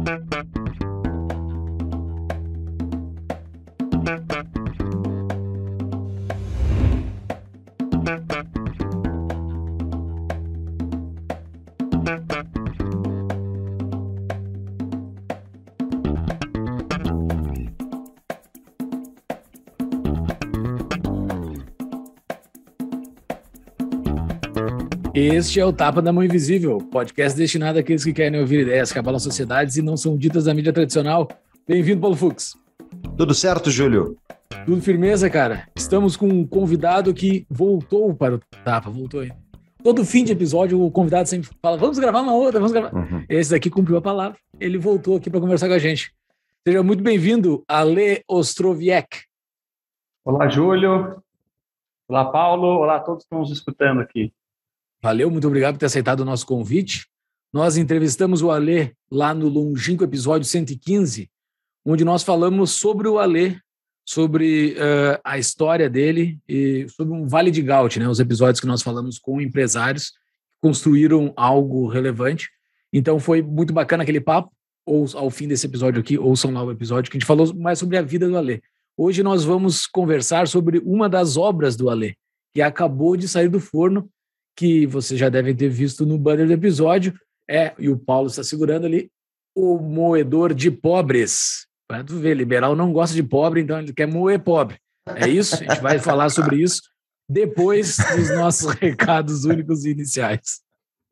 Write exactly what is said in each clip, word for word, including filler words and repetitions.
Este é o Tapa da Mão Invisível, podcast destinado àqueles que querem ouvir ideias que abalam sociedades e não são ditas da mídia tradicional. Bem-vindo, Paulo Fux. Tudo certo, Júlio? Tudo firmeza, cara. Estamos com um convidado que voltou para o Tapa, voltou aí. Todo fim de episódio o convidado sempre fala, vamos gravar uma outra, vamos gravar. Uhum. Esse daqui cumpriu a palavra, ele voltou aqui para conversar com a gente. Seja muito bem-vindo, Ale Ostroviec. Olá, Júlio. Olá, Paulo. Olá a todos que estão nos escutando aqui. Valeu, muito obrigado por ter aceitado o nosso convite. Nós entrevistamos o Ale lá no longínquo episódio cento e quinze, onde nós falamos sobre o Ale, sobre uh, a história dele e sobre um Vale de Gaut, né? Os episódios que nós falamos com empresários que construíram algo relevante. Então foi muito bacana aquele papo. Ou ao fim desse episódio aqui, ouçam lá o episódio que a gente falou mais sobre a vida do Ale. Hoje nós vamos conversar sobre uma das obras do Ale, que acabou de sair do forno, que vocês já devem ter visto no banner do episódio, é, e o Paulo está segurando ali, O Moedor de Pobres. Para tu ver, liberal não gosta de pobre, então ele quer moer pobre. É isso? A gente vai falar sobre isso depois dos nossos recados únicos e iniciais.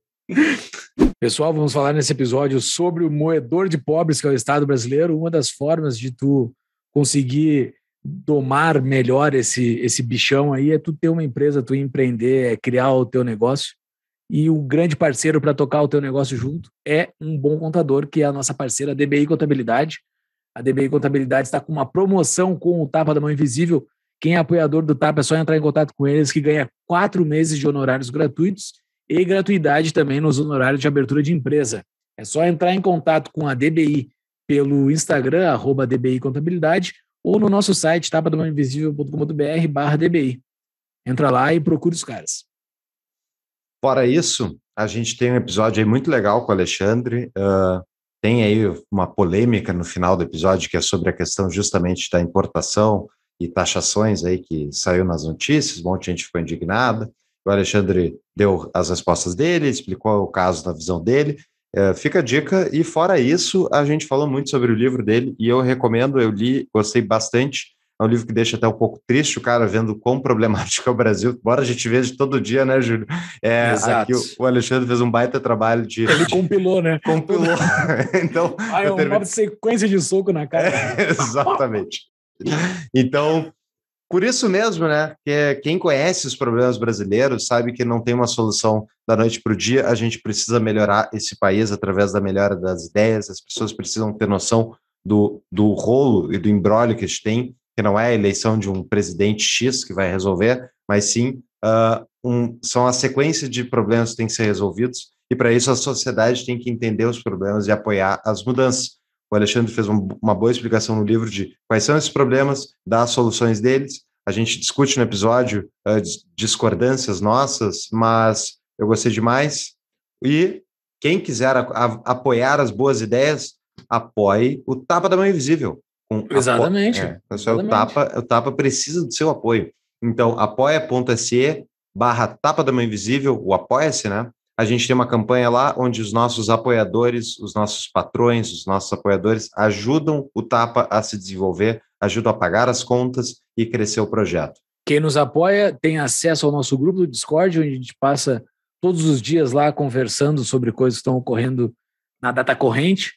Pessoal, vamos falar nesse episódio sobre o moedor de pobres, que é o Estado brasileiro. Uma das formas de tu conseguir domar melhor esse, esse bichão aí é tu ter uma empresa, tu empreender, é criar o teu negócio, e o grande parceiro para tocar o teu negócio junto é um bom contador, que é a nossa parceira, a D B I Contabilidade. A D B I Contabilidade está com uma promoção com o Tapa da Mão Invisível. Quem é apoiador do Tapa é só entrar em contato com eles, que ganha quatro meses de honorários gratuitos e gratuidade também nos honorários de abertura de empresa. É só entrar em contato com a D B I pelo Instagram, arroba D B I Contabilidade, ou no nosso site, tapadamãoinvisível ponto com ponto b r barra D B I. Entra lá e procura os caras. Fora isso, a gente tem um episódio aí muito legal com o Alexandre. Uh, tem aí uma polêmica no final do episódio que é sobre a questão justamente da importação e taxações aí que saiu nas notícias, um monte de gente ficou indignada. O Alexandre deu as respostas dele, explicou o caso na visão dele. É, fica a dica, e fora isso, a gente falou muito sobre o livro dele, e eu recomendo, eu li, gostei bastante. É um livro que deixa até um pouco triste o cara vendo quão problemático é o Brasil, embora a gente veja todo dia, né, Júlio? É, aqui o, o Alexandre fez um baita trabalho de... Ele compilou, né? Compilou. Então, ah, é uma termino... sequência de soco na cara. É, exatamente. Então... Por isso mesmo, né, que quem conhece os problemas brasileiros sabe que não tem uma solução da noite para o dia. A gente precisa melhorar esse país através da melhora das ideias. As pessoas precisam ter noção do, do rolo e do imbróglio que a gente tem, que não é a eleição de um presidente X que vai resolver, mas sim uh, um, são a sequência de problemas que têm que ser resolvidos, e para isso a sociedade tem que entender os problemas e apoiar as mudanças. O Alexandre fez um, uma boa explicação no livro de quais são esses problemas, dá as soluções deles. A gente discute no episódio uh, discordâncias nossas, mas eu gostei demais. E quem quiser a, a, apoiar as boas ideias, apoie o Tapa da Mão Invisível. Com Exatamente. Apo... É, Exatamente. O, Tapa, o Tapa precisa do seu apoio. Então, apoia.se barra Tapa da Mão Invisível, o Apoia-se, né? A gente tem uma campanha lá onde os nossos apoiadores, os nossos patrões, os nossos apoiadores ajudam o Tapa a se desenvolver, ajudam a pagar as contas e crescer o projeto. Quem nos apoia tem acesso ao nosso grupo do Discord, onde a gente passa todos os dias lá conversando sobre coisas que estão ocorrendo na data corrente.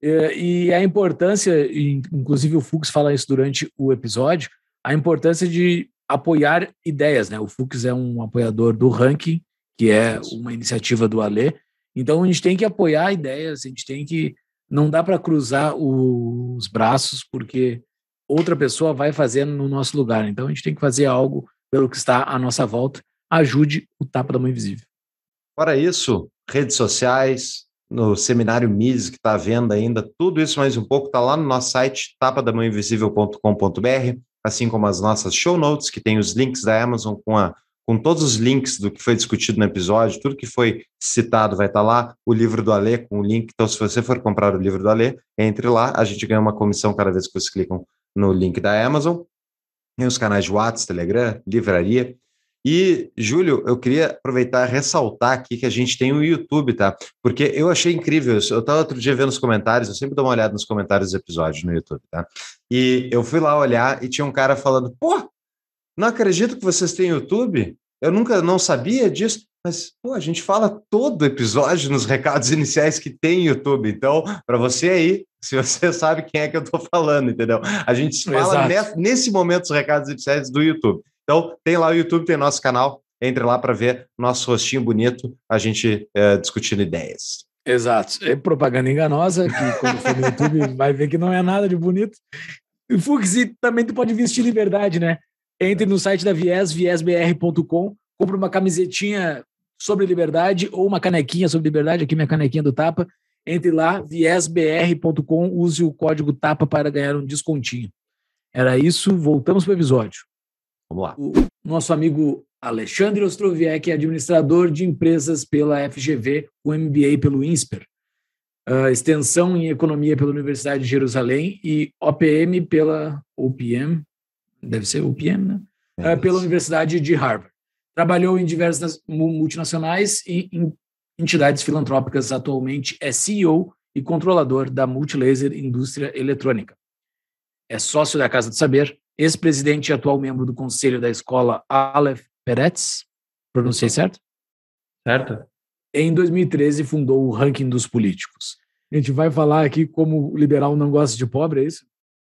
E a importância, inclusive o Fux fala isso durante o episódio, a importância de apoiar ideias, né? O Fux é um apoiador do Ranking, que é uma iniciativa do Ale. Então, a gente tem que apoiar ideias, a gente tem que... Não dá para cruzar os braços, porque outra pessoa vai fazendo no nosso lugar. Então, a gente tem que fazer algo pelo que está à nossa volta. Ajude o Tapa da Mão Invisível. Fora isso, redes sociais, no seminário Mises que está à venda ainda, tudo isso mais um pouco está lá no nosso site, tapadamão invisível ponto com ponto b r, assim como as nossas show notes, que tem os links da Amazon com a com todos os links do que foi discutido no episódio, tudo que foi citado vai estar lá, o livro do Alê com o link. Então, se você for comprar o livro do Alê, entre lá, a gente ganha uma comissão cada vez que vocês clicam no link da Amazon. Tem os canais de WhatsApp, Telegram, livraria. E, Júlio, eu queria aproveitar e ressaltar aqui que a gente tem o YouTube, tá? Porque eu achei incrível, eu estava outro dia vendo os comentários, eu sempre dou uma olhada nos comentários dos episódios no YouTube, tá? E eu fui lá olhar e tinha um cara falando, pô, não acredito que vocês têm YouTube? Eu nunca, não sabia disso, mas, pô, a gente fala todo episódio nos recados iniciais que tem YouTube, então, para você aí, se você sabe quem é que eu estou falando, entendeu? A gente fala ne- nesse momento os recados iniciais do YouTube. Então, tem lá o YouTube, tem nosso canal, entre lá para ver nosso rostinho bonito, a gente é, discutindo ideias. Exato. É propaganda enganosa, que quando for no YouTube vai ver que não é nada de bonito. E Fux, e também tu pode vestir liberdade, né? Entre no site da Viés, viés b r ponto com, compra uma camisetinha sobre liberdade ou uma canequinha sobre liberdade, aqui minha canequinha do Tapa. Entre lá, viés b r ponto com, use o código TAPA para ganhar um descontinho. Era isso, voltamos para o episódio. Vamos lá. O nosso amigo Alexandre Ostroviec é administrador de empresas pela F G V, com M B A pelo INSPER, uh, extensão em economia pela Universidade de Jerusalém e O P M pela O P M, deve ser O P M, né? É uh, pela Universidade de Harvard. Trabalhou em diversas multinacionais e em entidades filantrópicas. Atualmente é C E O e controlador da Multilaser Indústria Eletrônica. É sócio da Casa do Saber, ex-presidente e atual membro do conselho da escola Aleph Peretz, pronunciei certo? Certo. Em dois mil e treze fundou o Ranking dos Políticos. A gente vai falar aqui como o liberal não gosta de pobre, é isso?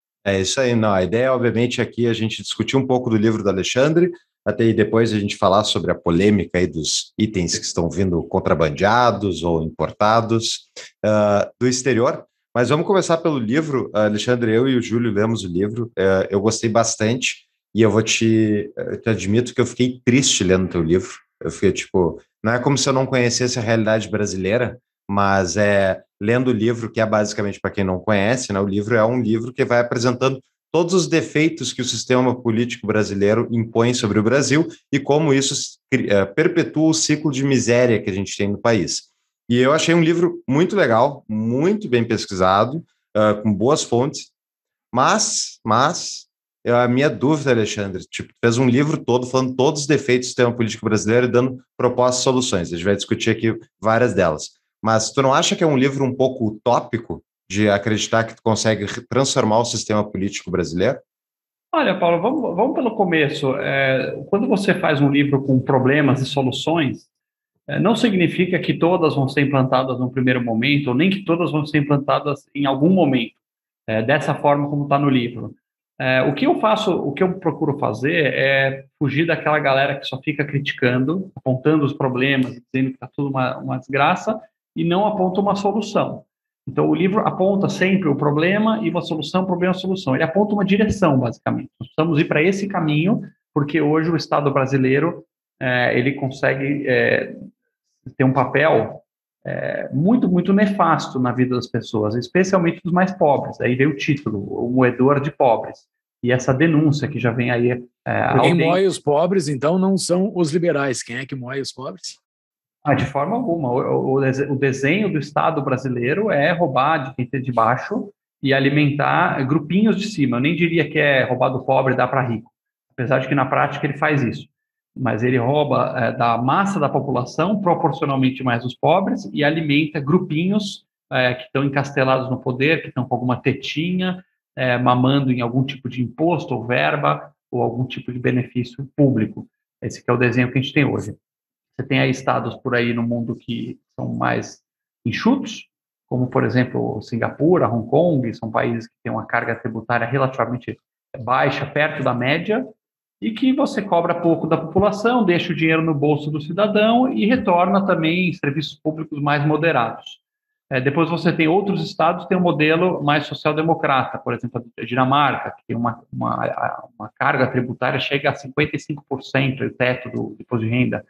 É isso aí, não. A ideia, obviamente, aqui é a gente discutir um pouco do livro do Alexandre, até aí depois a gente falar sobre a polêmica aí dos itens que estão vindo contrabandeados ou importados uh, do exterior. Mas vamos começar pelo livro. Alexandre, eu e o Júlio lemos o livro. Uh, eu gostei bastante e eu vou te, eu te admito que eu fiquei triste lendo o teu livro. Eu fiquei tipo, não é como se eu não conhecesse a realidade brasileira, mas é lendo o livro, que é basicamente, para quem não conhece, né, o livro é um livro que vai apresentando todos os defeitos que o sistema político brasileiro impõe sobre o Brasil e como isso uh, perpetua o ciclo de miséria que a gente tem no país. E eu achei um livro muito legal, muito bem pesquisado, uh, com boas fontes, mas, mas a minha dúvida, Alexandre, tipo, fez um livro todo falando todos os defeitos do sistema político brasileiro e dando propostas e soluções. A gente vai discutir aqui várias delas. Mas tu não acha que é um livro um pouco utópico de acreditar que tu consegue transformar o sistema político brasileiro? Olha, Paulo, vamos, vamos pelo começo. É, quando você faz um livro com problemas e soluções, é, não significa que todas vão ser implantadas no primeiro momento, ou nem que todas vão ser implantadas em algum momento, é, dessa forma como está no livro. É, o que eu faço, o que eu procuro fazer é fugir daquela galera que só fica criticando, apontando os problemas, dizendo que está tudo uma, uma desgraça, e não aponta uma solução. Então, o livro aponta sempre o problema e uma solução, problema, solução. Ele aponta uma direção, basicamente. Nós precisamos ir para esse caminho, porque hoje o Estado brasileiro é, ele consegue é, ter um papel é, muito, muito nefasto na vida das pessoas, especialmente dos mais pobres. Aí veio o título, o moedor de pobres. E essa denúncia que já vem aí... É, quem moe os pobres, então, não são os liberais. Quem é que moe os pobres? Ah, de forma alguma. O, o, o desenho do Estado brasileiro é roubar de quem tem de baixo e alimentar grupinhos de cima. Eu nem diria que é roubar do pobre e dar para rico, apesar de que na prática ele faz isso. Mas ele rouba é, da massa da população, proporcionalmente mais os pobres, e alimenta grupinhos é, que estão encastelados no poder, que estão com alguma tetinha, é, mamando em algum tipo de imposto ou verba, ou algum tipo de benefício público. Esse que é o desenho que a gente tem hoje. Você tem aí estados por aí no mundo que são mais enxutos, como, por exemplo, Singapura, Hong Kong, são países que têm uma carga tributária relativamente baixa, perto da média, e que você cobra pouco da população, deixa o dinheiro no bolso do cidadão e retorna também serviços públicos mais moderados. É, depois você tem outros estados que têm um modelo mais social-democrata, por exemplo, a Dinamarca, que tem uma, uma, uma carga tributária chega a cinquenta e cinco por cento, o teto do imposto de renda.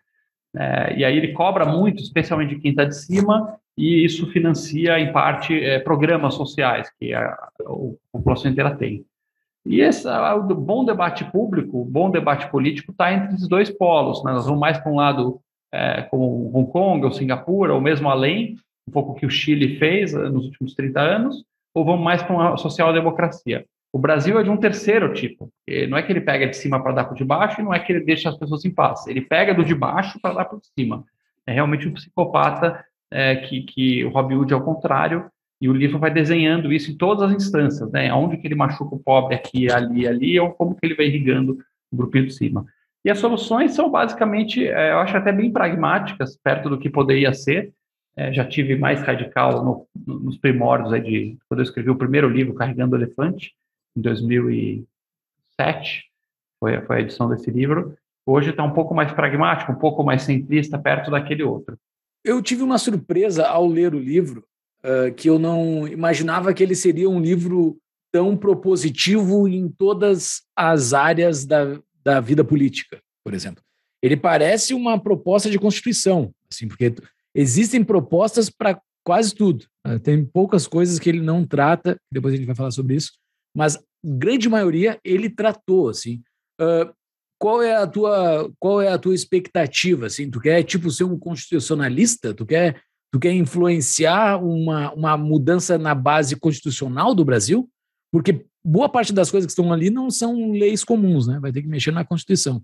É, e aí ele cobra muito, especialmente de quem está de cima, e isso financia, em parte, é, programas sociais que a, a população inteira tem. E esse, o bom debate público, o bom debate político está entre esses dois polos, né? Nós vamos mais para um lado, é, como Hong Kong ou Singapura, ou mesmo além, um pouco o que o Chile fez nos últimos trinta anos, ou vamos mais para uma social-democracia. O Brasil é de um terceiro tipo. Não é que ele pega de cima para dar para o de baixo, e não é que ele deixa as pessoas em paz. Ele pega do de baixo para dar para o de cima. É realmente um psicopata, é, que, que o Robin Hood é o contrário, e o livro vai desenhando isso em todas as instâncias, né? Onde que ele machuca o pobre aqui, ali, ali, ou como que ele vai irrigando o grupinho de cima. E as soluções são basicamente, é, eu acho até bem pragmáticas, perto do que poderia ser. É, já tive mais radical no, no, nos primórdios, aí de, quando eu escrevi o primeiro livro, Carregando o Elefante, em dois mil e sete, foi, foi a edição desse livro. Hoje está um pouco mais pragmático, um pouco mais simplista, perto daquele outro. Eu tive uma surpresa ao ler o livro, uh, que eu não imaginava que ele seria um livro tão propositivo em todas as áreas da, da vida política, por exemplo. Ele parece uma proposta de Constituição, assim, porque existem propostas para quase tudo. Uh, tem poucas coisas que ele não trata, depois a gente vai falar sobre isso, mas grande maioria ele tratou, assim. Uh, Qual é a tua, qual é a tua expectativa? Assim? Tu quer tipo ser um constitucionalista? Tu quer, tu quer influenciar uma, uma mudança na base constitucional do Brasil? Porque boa parte das coisas que estão ali não são leis comuns, né? Vai ter que mexer na Constituição.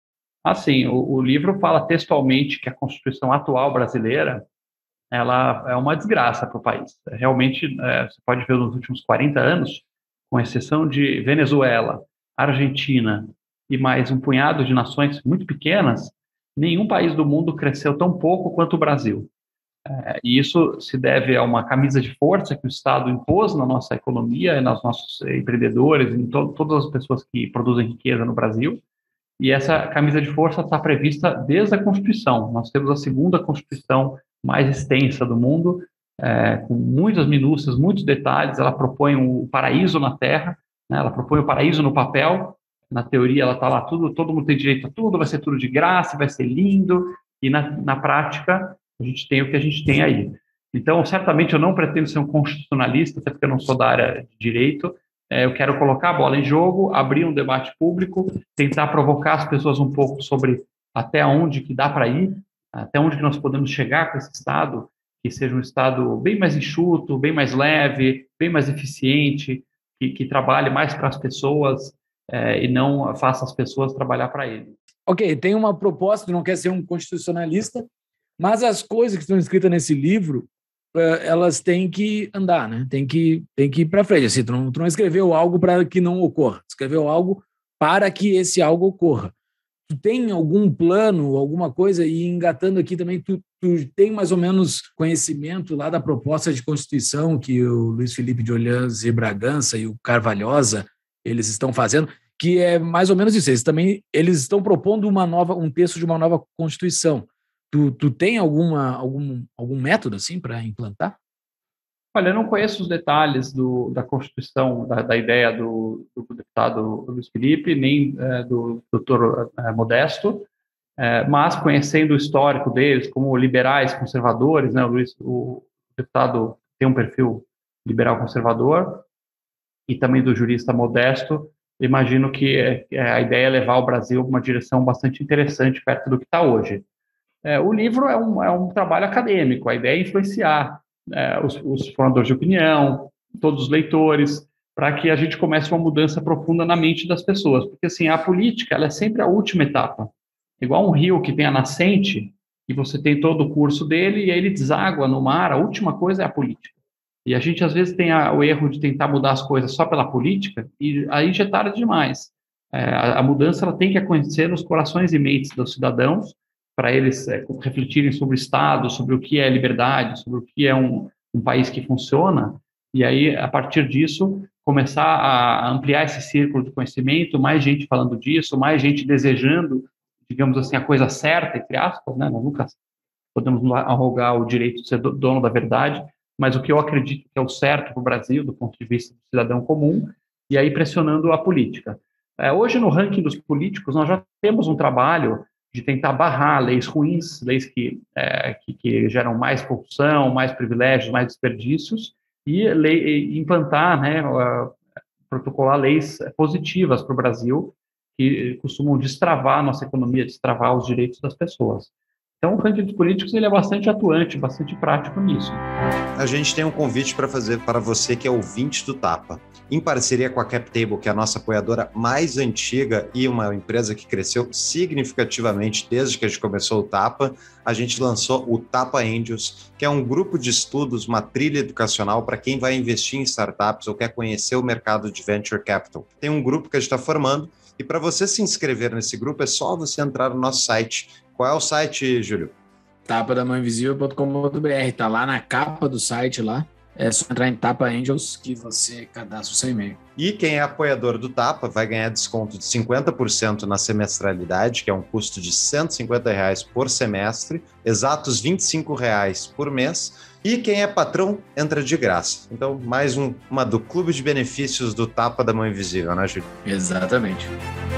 Assim, o, o livro fala textualmente que a Constituição atual brasileira ela é uma desgraça para o país. Realmente, é, você pode ver nos últimos quarenta anos, com exceção de Venezuela, Argentina e mais um punhado de nações muito pequenas, nenhum país do mundo cresceu tão pouco quanto o Brasil. É, e isso se deve a uma camisa de força que o Estado impôs na nossa economia, nos nossos empreendedores, em to todas as pessoas que produzem riqueza no Brasil. E essa camisa de força está prevista desde a Constituição. Nós temos a segunda Constituição mais extensa do mundo, é, com muitas minúcias, muitos detalhes. Ela propõe o paraíso na Terra, né? Ela propõe o paraíso no papel. Na teoria, ela está lá, tudo, todo mundo tem direito a tudo, vai ser tudo de graça, vai ser lindo, e na, na prática, a gente tem o que a gente tem aí. Então, certamente, eu não pretendo ser um constitucionalista, até porque eu não sou da área de direito. É, eu quero colocar a bola em jogo, abrir um debate público, tentar provocar as pessoas um pouco sobre até onde que dá para ir, até onde que nós podemos chegar com esse Estado, que seja um Estado bem mais enxuto, bem mais leve, bem mais eficiente, que, que trabalhe mais para as pessoas, É, e não faça as pessoas trabalhar para ele. Ok, tem uma proposta, tu não quer ser um constitucionalista, mas as coisas que estão escritas nesse livro, uh, elas têm que andar, né? Tem que, tem que ir para frente. Assim, tu, não, tu não escreveu algo para que não ocorra, tu escreveu algo para que esse algo ocorra. Tu tem algum plano, alguma coisa, e engatando aqui também, tu, tu tem mais ou menos conhecimento lá da proposta de Constituição que o Luiz Felipe de Orleans e Bragança e o Carvalhosa eles estão fazendo, que é mais ou menos isso. Eles também eles estão propondo uma nova, um texto de uma nova Constituição. Tu, tu tem alguma, algum, algum método assim para implantar? Olha, eu não conheço os detalhes do, da Constituição, da, da ideia do, do deputado Luiz Felipe, nem é, do doutor é, Modesto, é, mas conhecendo o histórico deles, como liberais conservadores, né, o, Luiz, o deputado tem um perfil liberal conservador, e também do jurista Modesto, imagino que é, a ideia é levar o Brasil para uma direção bastante interessante perto do que está hoje. É, o livro é um, é um trabalho acadêmico, a ideia é influenciar é, os, os formadores de opinião, todos os leitores, para que a gente comece uma mudança profunda na mente das pessoas, porque assim, a política ela é sempre a última etapa, igual um rio que tem a nascente, e você tem todo o curso dele, e aí ele deságua no mar, a última coisa é a política. E a gente, às vezes, tem a, o erro de tentar mudar as coisas só pela política, e aí já é tarde demais. É, a, a mudança ela tem que acontecer nos corações e mentes dos cidadãos, para eles é, refletirem sobre o Estado, sobre o que é liberdade, sobre o que é um, um país que funciona, e aí, a partir disso, começar a ampliar esse círculo de conhecimento, mais gente falando disso, mais gente desejando, digamos assim, a coisa certa, entre aspas, né? Nós nunca podemos arrogar o direito de ser dono da verdade, mas o que eu acredito que é o certo para o Brasil, do ponto de vista do cidadão comum, e aí pressionando a política. É, hoje, no ranking dos políticos, nós já temos um trabalho de tentar barrar leis ruins, leis que, é, que, que geram mais corrupção, mais privilégios, mais desperdícios, e, lei, e implantar, né, protocolar leis positivas para o Brasil, que costumam destravar a nossa economia, destravar os direitos das pessoas. Então, o ranking dos políticos ele é bastante atuante, bastante prático nisso. A gente tem um convite para fazer para você que é ouvinte do Tapa. Em parceria com a CapTable, que é a nossa apoiadora mais antiga e uma empresa que cresceu significativamente desde que a gente começou o Tapa, a gente lançou o Tapa Angels, que é um grupo de estudos, uma trilha educacional para quem vai investir em startups ou quer conhecer o mercado de venture capital. Tem um grupo que a gente está formando e para você se inscrever nesse grupo é só você entrar no nosso site. Qual é o site, Júlio? tapa da mão invisível ponto com ponto b r, tá lá na capa do site lá. É só entrar em Tapa Angels que você cadastra o seu e-mail. E quem é apoiador do Tapa vai ganhar desconto de cinquenta por cento na semestralidade, que é um custo de cento e cinquenta reais por semestre, exatos vinte e cinco reais por mês. E quem é patrão entra de graça. Então, mais um, uma do Clube de Benefícios do Tapa da Mão Invisível, né, Júlio? Exatamente.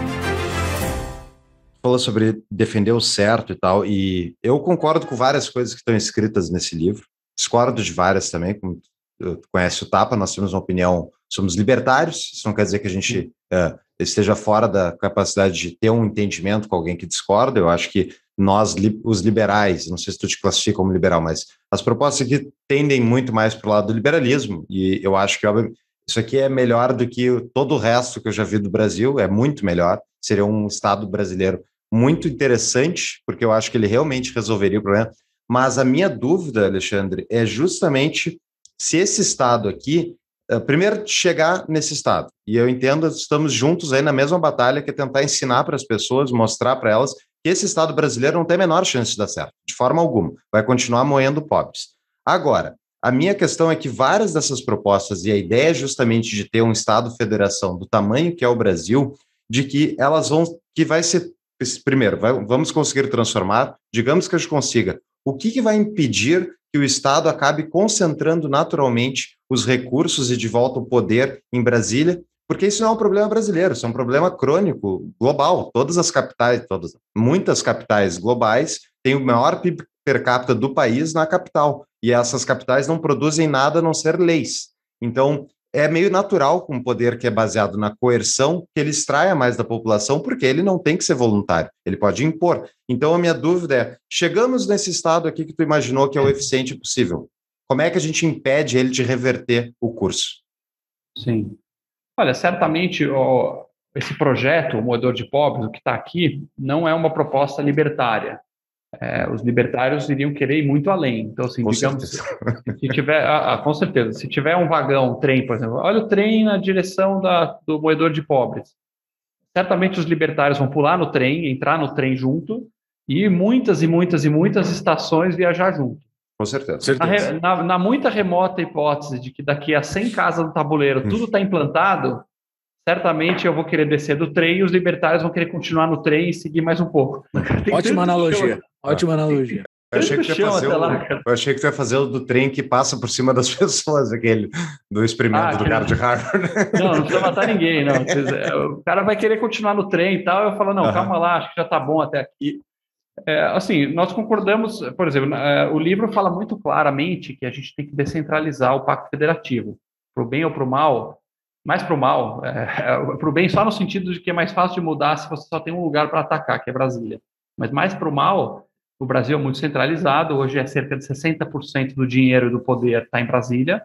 Falou sobre defender o certo e tal, e eu concordo com várias coisas que estão escritas nesse livro, discordo de várias também, como tu conhece o Tapa, nós temos uma opinião, somos libertários, isso não quer dizer que a gente uh, esteja fora da capacidade de ter um entendimento com alguém que discorda, eu acho que nós, os liberais, não sei se tu te classifica como liberal, mas as propostas aqui tendem muito mais para o lado do liberalismo, e eu acho que óbvio, isso aqui é melhor do que todo o resto que eu já vi do Brasil, é muito melhor, seria um Estado brasileiro muito interessante, porque eu acho que ele realmente resolveria o problema, mas a minha dúvida, Alexandre, é justamente se esse Estado aqui, uh, primeiro chegar nesse Estado, e eu entendo, estamos juntos aí na mesma batalha, que é tentar ensinar para as pessoas, mostrar para elas que esse Estado brasileiro não tem a menor chance de dar certo, de forma alguma, vai continuar moendo pobres. Agora, a minha questão é que várias dessas propostas, e a ideia justamente de ter um Estado-federação do tamanho que é o Brasil, de que elas vão, que vai ser primeiro, vai, vamos conseguir transformar, digamos que a gente consiga. O que, que vai impedir que o Estado acabe concentrando naturalmente os recursos e de volta o poder em Brasília? Porque isso não é um problema brasileiro, isso é um problema crônico, global. Todas as capitais, todas, muitas capitais globais têm o maior P I B per capita do país na capital. E essas capitais não produzem nada a não ser leis. Então, é meio natural com um poder que é baseado na coerção que ele extraia mais da população, porque ele não tem que ser voluntário, ele pode impor. Então, a minha dúvida é, chegamos nesse estado aqui que tu imaginou que é o eficiente possível. Como é que a gente impede ele de reverter o curso? Sim. Olha, certamente ó, esse projeto, o Moedor de Pobres, o que está aqui, não é uma proposta libertária. É, os libertários iriam querer ir muito além. Então, assim, com digamos, certeza. se tiver, ah, ah, com certeza, se tiver um vagão, um trem, por exemplo, olha o trem na direção da, do Moedor de Pobres. Certamente os libertários vão pular no trem, entrar no trem junto e muitas e muitas e muitas estações viajar junto. Com certeza. Na, na, na muito remota hipótese de que daqui a cem casas do tabuleiro tudo está implantado, certamente eu vou querer descer do trem e os libertários vão querer continuar no trem e seguir mais um pouco. Ótima analogia. Ótima analogia. Eu achei, que tu ia fazer o, lá, eu achei que tu ia fazer o do trem que passa por cima das pessoas, aquele do experimento ah, do cara de Harvard. Não, não precisa matar ninguém, não. O cara vai querer continuar no trem e tal, eu falo, não, uhum. calma lá, acho que já está bom até aqui. É, assim, nós concordamos, por exemplo, é, o livro fala muito claramente que a gente tem que descentralizar o pacto federativo, para o bem ou para o mal, mais para o mal, é, é, para o bem só no sentido de que é mais fácil de mudar se você só tem um lugar para atacar, que é Brasília. Mas mais para o mal, o Brasil é muito centralizado, hoje é cerca de sessenta por cento do dinheiro e do poder está em Brasília,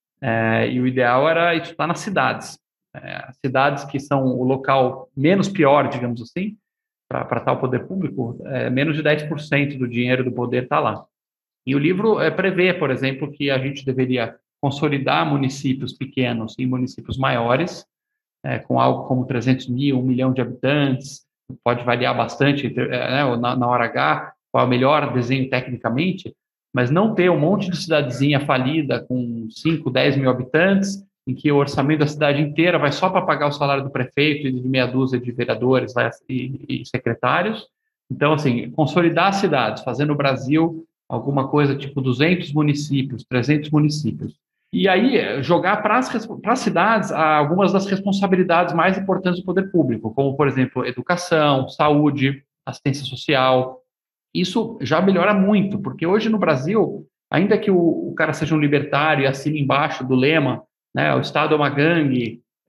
é, e o ideal era isso estar nas cidades. É, cidades que são o local menos pior, digamos assim, para tal poder público, é, menos de dez por cento do dinheiro e do poder está lá. E o livro é, prevê, por exemplo, que a gente deveria consolidar municípios pequenos em municípios maiores, é, com algo como trezentos mil, um milhão de habitantes, pode variar bastante é, né, na, na hora H, qual é o melhor desenho tecnicamente, mas não ter um monte de cidadezinha falida com cinco, dez mil habitantes, em que o orçamento da cidade inteira vai só para pagar o salário do prefeito e de meia dúzia de vereadores lá, e, e secretários. Então, assim, consolidar as cidades, fazer no Brasil alguma coisa tipo duzentos municípios, trezentos municípios. E aí, jogar para as cidades algumas das responsabilidades mais importantes do poder público, como, por exemplo, educação, saúde, assistência social. Isso já melhora muito, porque hoje no Brasil, ainda que o, o cara seja um libertário e assine embaixo do lema, né, o Estado é uma gangue,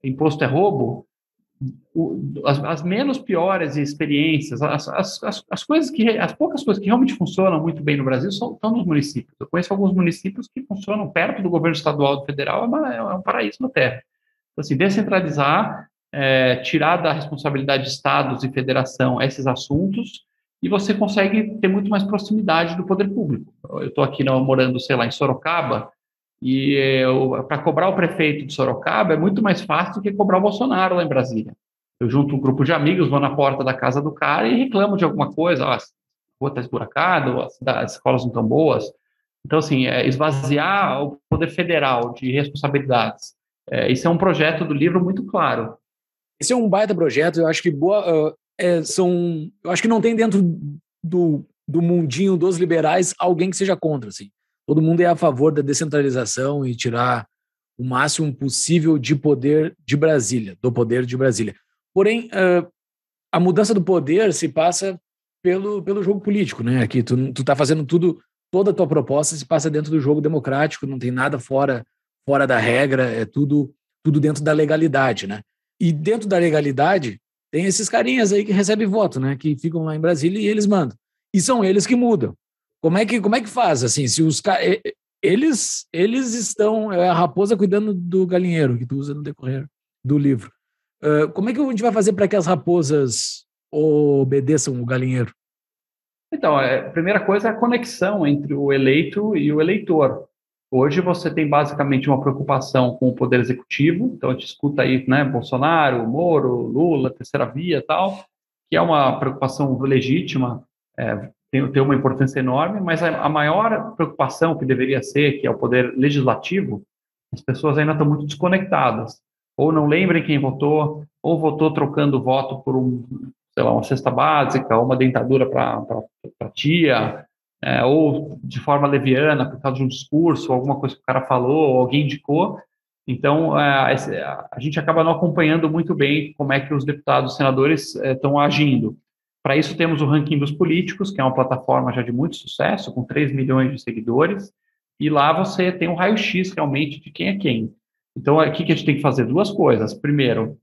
imposto é roubo, o, as, as menos piores experiências, as, as, as, as coisas que, as poucas coisas que realmente funcionam muito bem no Brasil são, estão nos municípios. Eu conheço alguns municípios que funcionam perto do governo estadual e federal, é, uma, é um paraíso na terra. Então, assim, descentralizar, é, tirar da responsabilidade de estados e federação esses assuntos, e você consegue ter muito mais proximidade do poder público. Eu estou aqui não, morando, sei lá, em Sorocaba, e para cobrar o prefeito de Sorocaba é muito mais fácil do que cobrar o Bolsonaro lá em Brasília. Eu junto um grupo de amigos, vou na porta da casa do cara e reclamo de alguma coisa, ah, a rua está esburacada, as escolas não estão boas. Então, assim, é esvaziar o poder federal de responsabilidades. É, isso é um projeto do livro muito claro. Esse é um baita projeto, eu acho que boa, uh, é, são, eu acho que não tem dentro do, do mundinho dos liberais alguém que seja contra, assim. Todo mundo é a favor da descentralização e tirar o máximo possível de poder de Brasília, do poder de Brasília. Porém, uh, a mudança do poder se passa pelo, pelo jogo político, né? Aqui tu, tu tá fazendo tudo, toda a tua proposta se passa dentro do jogo democrático, não tem nada fora, fora da regra, é tudo, tudo dentro da legalidade, né? E dentro da legalidade tem esses carinhas aí que recebem voto, né? Que ficam lá em Brasília e eles mandam. E são eles que mudam. Como é que, como é que faz, assim, se os eles, eles estão, é a raposa cuidando do galinheiro, que tu usa no decorrer do livro. Uh, como é que a gente vai fazer para que as raposas obedeçam o galinheiro? Então, a primeira coisa é a conexão entre o eleito e o eleitor. Hoje você tem basicamente uma preocupação com o poder executivo, então a gente escuta aí, né, Bolsonaro, Moro, Lula, terceira via e tal, que é uma preocupação legítima, é, tem, tem uma importância enorme, mas a, a maior preocupação que deveria ser, que é o poder legislativo, as pessoas ainda estão muito desconectadas, ou não lembrem quem votou, ou votou trocando voto por um, sei lá, uma cesta básica, ou uma dentadura para a tia, é, ou de forma leviana, por causa de um discurso, alguma coisa que o cara falou, ou alguém indicou. Então, é, a gente acaba não acompanhando muito bem como é que os deputados e senadores estão é, agindo. Para isso, temos o Ranking dos Políticos, que é uma plataforma já de muito sucesso, com três milhões de seguidores, e lá você tem um raio-x realmente de quem é quem. Então, aqui que a gente tem que fazer duas coisas. Primeiro,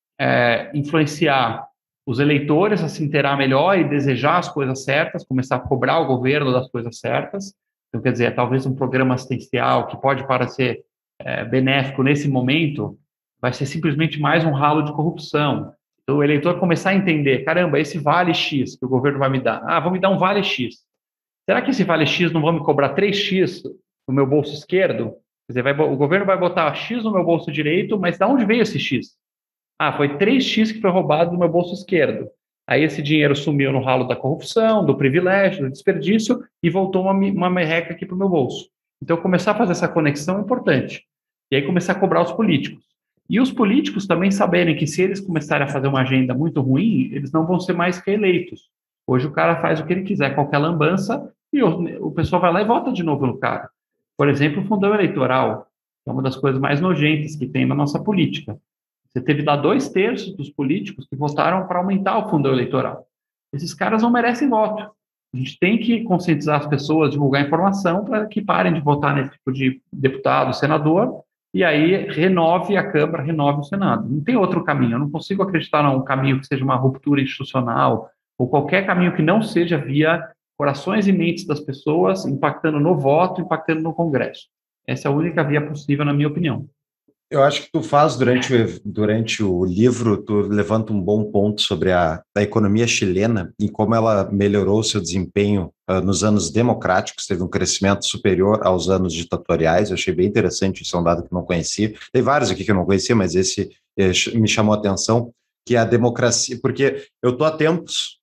é, influenciar os eleitores a se inteirar melhor e desejar as coisas certas, começar a cobrar o governo das coisas certas. Então, quer dizer, é talvez um programa assistencial que pode parecer é, benéfico nesse momento, vai ser simplesmente mais um ralo de corrupção. Então, o eleitor começar a entender, caramba, esse vale X que o governo vai me dar, ah, vão me dar um vale X. Será que esse vale X não vão me cobrar três X no meu bolso esquerdo? Quer dizer, vai, o governo vai botar X no meu bolso direito, mas de onde veio esse X? Ah, foi três X que foi roubado do meu bolso esquerdo. Aí esse dinheiro sumiu no ralo da corrupção, do privilégio, do desperdício e voltou uma, uma merreca aqui para o meu bolso. Então, começar a fazer essa conexão é importante. E aí começar a cobrar os políticos. E os políticos também saberem que se eles começarem a fazer uma agenda muito ruim, eles não vão ser mais reeleitos. Hoje o cara faz o que ele quiser, qualquer lambança, e o, o pessoal vai lá e vota de novo no cara. Por exemplo, o fundão eleitoral, que é uma das coisas mais nojentas que tem na nossa política. Você teve lá dois terços dos políticos que votaram para aumentar o fundão eleitoral. Esses caras não merecem voto. A gente tem que conscientizar as pessoas, divulgar informação para que parem de votar nesse tipo de deputado, senador, e aí renove a Câmara, renove o Senado. Não tem outro caminho. Eu não consigo acreditar num caminho que seja uma ruptura institucional ou qualquer caminho que não seja via corações e mentes das pessoas, impactando no voto, impactando no Congresso. Essa é a única via possível, na minha opinião. Eu acho que tu faz durante o, durante o livro, tu levanta um bom ponto sobre a, a economia chilena e como ela melhorou seu desempenho uh, nos anos democráticos, teve um crescimento superior aos anos ditatoriais. Eu achei bem interessante, isso é um dado que eu não conhecia. Tem vários aqui que eu não conhecia, mas esse eh, me chamou a atenção, que a democracia, porque eu estou há tempos,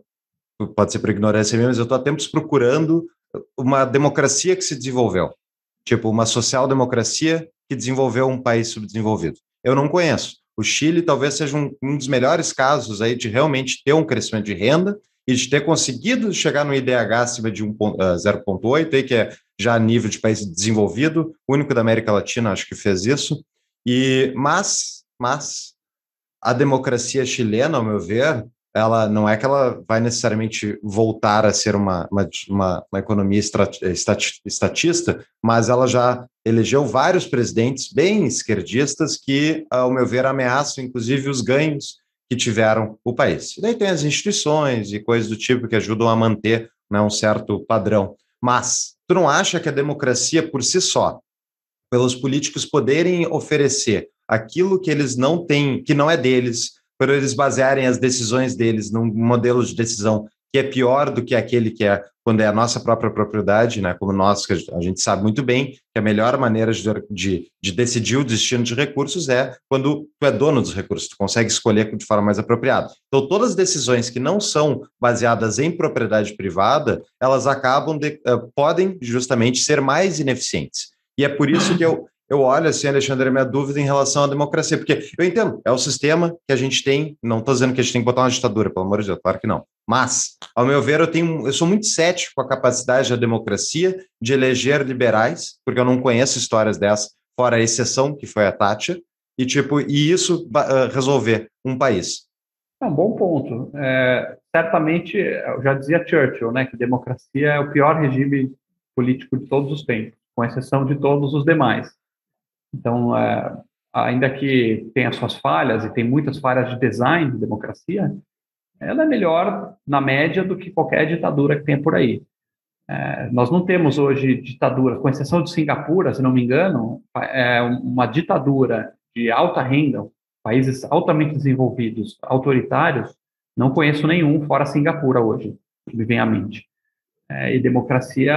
uh, pode ser por ignorância minha, mas eu estou há tempos procurando uma democracia que se desenvolveu, tipo uma social-democracia que desenvolveu um país subdesenvolvido. Eu não conheço. O Chile talvez seja um, um dos melhores casos aí de realmente ter um crescimento de renda e de ter conseguido chegar no I D H acima de zero vírgula oito, aí, que é já a nível de país desenvolvido, o único da América Latina, acho que fez isso. E, mas, mas a democracia chilena, ao meu ver, ela não é que ela vai necessariamente voltar a ser uma, uma, uma, uma economia estrat, estat, estatista, mas ela já elegeu vários presidentes bem esquerdistas que, ao meu ver, ameaçam, inclusive, os ganhos que tiveram o país. E daí tem as instituições e coisas do tipo que ajudam a manter, né, um certo padrão. Mas tu não acha que a democracia por si só, pelos políticos poderem oferecer aquilo que eles não têm, que não é deles, por eles basearem as decisões deles num modelo de decisão que é pior do que aquele que é quando é a nossa própria propriedade, né? Como nós, que a gente sabe muito bem que a melhor maneira de, de, de decidir o destino de recursos é quando tu é dono dos recursos, tu consegue escolher de forma mais apropriada. Então, todas as decisões que não são baseadas em propriedade privada, elas acabam, de, uh, podem justamente ser mais ineficientes. E é por isso que eu, eu olho, assim, Alexandre, a minha dúvida em relação à democracia, porque eu entendo, é o sistema que a gente tem, não estou dizendo que a gente tem que botar uma ditadura, pelo amor de Deus, claro que não. Mas, ao meu ver, eu, tenho, eu sou muito cético com a capacidade da democracia de eleger liberais, porque eu não conheço histórias dessas, fora a exceção, que foi a Thatcher, e, tipo, e isso uh, resolver um país. É um bom ponto. É, certamente, eu já dizia Churchill, né, que democracia é o pior regime político de todos os tempos, com exceção de todos os demais. Então, é, ainda que tenha suas falhas, e tem muitas falhas de design de democracia, ela é melhor, na média, do que qualquer ditadura que tenha por aí. É, nós não temos hoje ditadura, com exceção de Singapura, se não me engano, é uma ditadura de alta renda, países altamente desenvolvidos, autoritários, não conheço nenhum fora Singapura hoje, que me vem à mente. É, e democracia,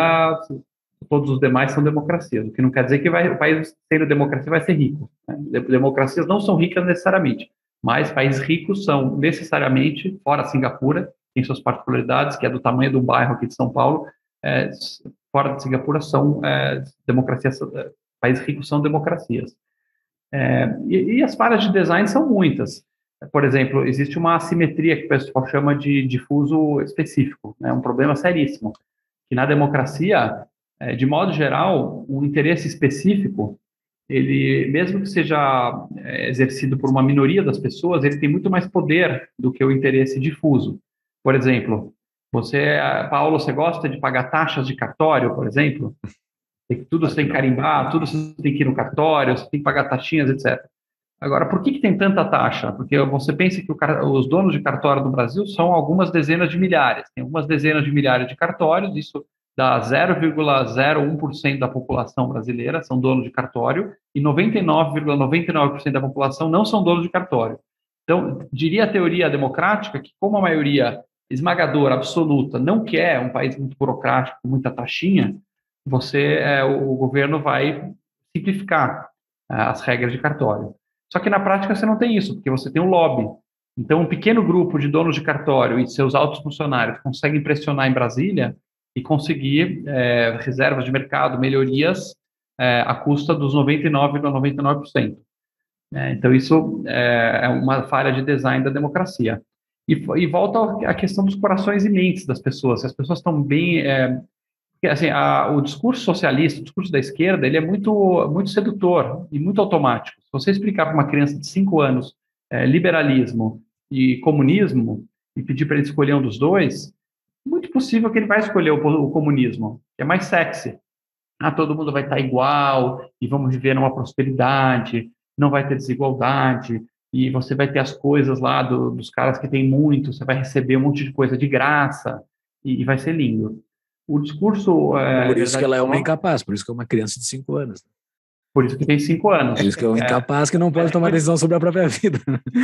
todos os demais são democracias, o que não quer dizer que vai, o país sendo democracia vai ser rico. Né? Democracias não são ricas necessariamente, mas países ricos são necessariamente, fora Singapura, tem suas particularidades, que é do tamanho do bairro aqui de São Paulo, é, fora de Singapura são é, democracias, é, países ricos são democracias. É, e, e as falhas de design são muitas. Por exemplo, existe uma assimetria que o pessoal chama de difuso específico, né, um problema seríssimo, que na democracia, é, de modo geral, um interesse específico, ele, mesmo que seja é, exercido por uma minoria das pessoas, ele tem muito mais poder do que o interesse difuso. Por exemplo, você, Paulo, você gosta de pagar taxas de cartório, por exemplo? Tudo você tem que carimbar, tudo você tem que ir no cartório, você tem que pagar taxinhas, etcétera. Agora, por que, que tem tanta taxa? Porque você pensa que o, os donos de cartório do Brasil são algumas dezenas de milhares. Tem algumas dezenas de milhares de cartórios, isso dá zero vírgula zero um por cento da população brasileira são donos de cartório e noventa e nove vírgula noventa e nove por cento da população não são donos de cartório. Então, diria a teoria democrática que, como a maioria esmagadora, absoluta, não quer um país muito burocrático, com muita taxinha, você, é, o governo vai simplificar é, as regras de cartório. Só que na prática você não tem isso, porque você tem um lobby. Então, um pequeno grupo de donos de cartório e seus altos funcionários conseguem pressionar em Brasília e conseguir é, reservas de mercado, melhorias é, à custa dos noventa e nove vírgula noventa e nove por cento. É, então, isso é, é uma falha de design da democracia. E, e volta à questão dos corações e mentes das pessoas. Se as pessoas estão bem... É, assim, a, o discurso socialista, o discurso da esquerda, ele é muito, muito sedutor e muito automático. Se você explicar para uma criança de cinco anos é, liberalismo e comunismo e pedir para ele escolher um dos dois, muito possível que ele vai escolher o, o comunismo, que é mais sexy. Ah, todo mundo vai estar igual e vamos viver numa prosperidade, não vai ter desigualdade e você vai ter as coisas lá do, dos caras que têm muito, você vai receber um monte de coisa de graça e, e vai ser lindo. O discurso... É, por isso que ela é uma incapaz, por isso que é uma criança de cinco anos. Por isso que tem cinco anos. Por isso que é uma incapaz que não pode é, tomar decisão sobre a própria vida.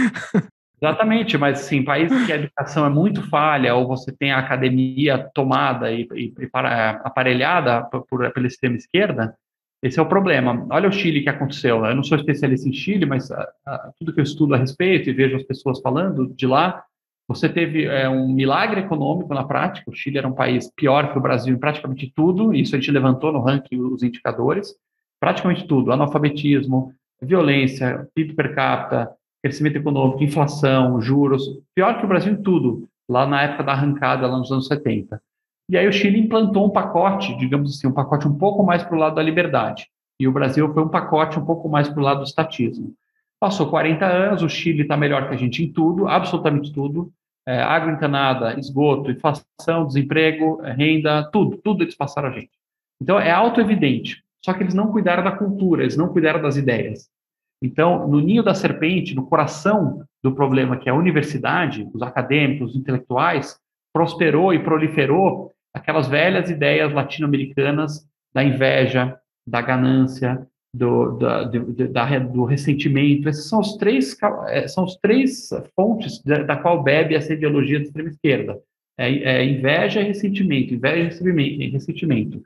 Exatamente, mas sim, países que a educação é muito falha, ou você tem a academia tomada e, e, e para, aparelhada por, por, pela extrema esquerda, esse é o problema. Olha o Chile que aconteceu. Eu não sou especialista em Chile, mas a, a, tudo que eu estudo a respeito e vejo as pessoas falando de lá, você teve é, um milagre econômico na prática. O Chile era um país pior que o Brasil em praticamente tudo, isso a gente levantou no ranking os indicadores, praticamente tudo, analfabetismo, violência, P I B per capita, crescimento econômico, inflação, juros, pior que o Brasil em tudo, lá na época da arrancada, lá nos anos setenta. E aí o Chile implantou um pacote, digamos assim, um pacote um pouco mais para o lado da liberdade, e o Brasil foi um pacote um pouco mais para o lado do estatismo. Passou quarenta anos, o Chile está melhor que a gente em tudo, absolutamente tudo, é, água encanada, esgoto, inflação, desemprego, renda, tudo, tudo eles passaram a gente. Então é auto-evidente só que eles não cuidaram da cultura, eles não cuidaram das ideias. Então, no ninho da serpente, no coração do problema, que é a universidade, os acadêmicos, os intelectuais, prosperou e proliferou aquelas velhas ideias latino-americanas da inveja, da ganância, do, da, do, da, do ressentimento. Esses são os três, são os três fontes da, da qual bebe essa ideologia da extrema esquerda. É, é inveja e ressentimento, inveja e ressentimento.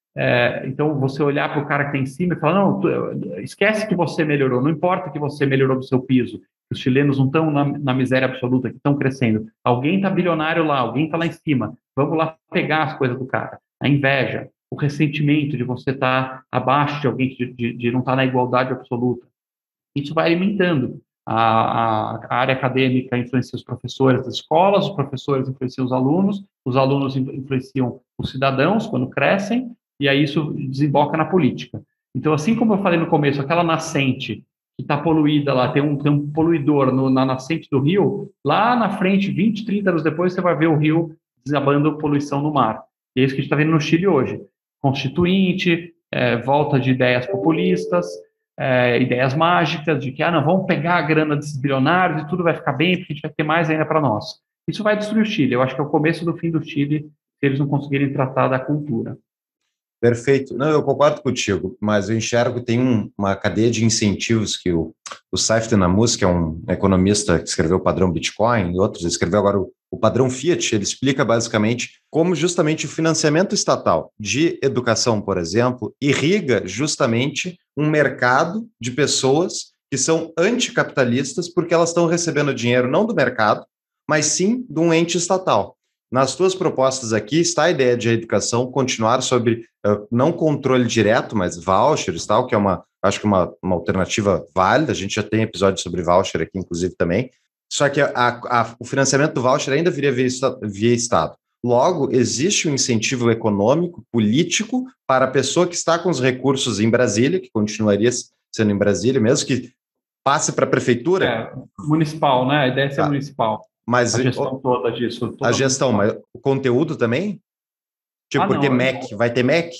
É, então, você olhar para o cara que está em cima e falar, não, tu, esquece que você melhorou, não importa que você melhorou do seu piso, os chilenos não estão na, na miséria absoluta, que estão crescendo. Alguém está bilionário lá, alguém está lá em cima, vamos lá pegar as coisas do cara. A inveja, o ressentimento de você estar tá abaixo de alguém, de, de, de não estar tá na igualdade absoluta. Isso vai alimentando. A, a, a área acadêmica influencia os professores das escolas, os professores influenciam os alunos, os alunos influenciam os cidadãos quando crescem, e aí isso desemboca na política. Então, assim como eu falei no começo, aquela nascente que está poluída lá, tem um, tem um poluidor no, na nascente do rio, lá na frente, vinte, trinta anos depois, você vai ver o rio desabando poluição no mar. E é isso que a gente está vendo no Chile hoje. Constituinte, é, volta de ideias populistas, é, ideias mágicas, de que, ah, não, vamos pegar a grana desses bilionários e tudo vai ficar bem, porque a gente vai ter mais ainda para nós. Isso vai destruir o Chile. Eu acho que é o começo do fim do Chile, se eles não conseguirem tratar da cultura. Perfeito. Não, eu concordo contigo, mas eu enxergo que tem um, uma cadeia de incentivos que o, o Saif Namus, que é um economista que escreveu o padrão Bitcoin, e outros, escreveu agora o, o padrão Fiat, ele explica basicamente como justamente o financiamento estatal de educação, por exemplo, irriga justamente um mercado de pessoas que são anticapitalistas porque elas estão recebendo dinheiro não do mercado, mas sim de um ente estatal. Nas tuas propostas aqui está a ideia de a educação continuar sobre, uh, não controle direto, mas vouchers e tal, que é uma, acho que uma, uma alternativa válida. A gente já tem episódio sobre voucher aqui, inclusive, também. Só que a, a, o financiamento do voucher ainda viria via, via Estado. Logo, existe um incentivo econômico, político, para a pessoa que está com os recursos em Brasília, que continuaria sendo em Brasília, mesmo que passe para a prefeitura. É, municipal, né? A ideia é ser tá. municipal. Mas a gestão toda disso. Toda a gestão, municipal. Mas o conteúdo também? Tipo, ah, porque não, M A C, eu... vai ter M A C?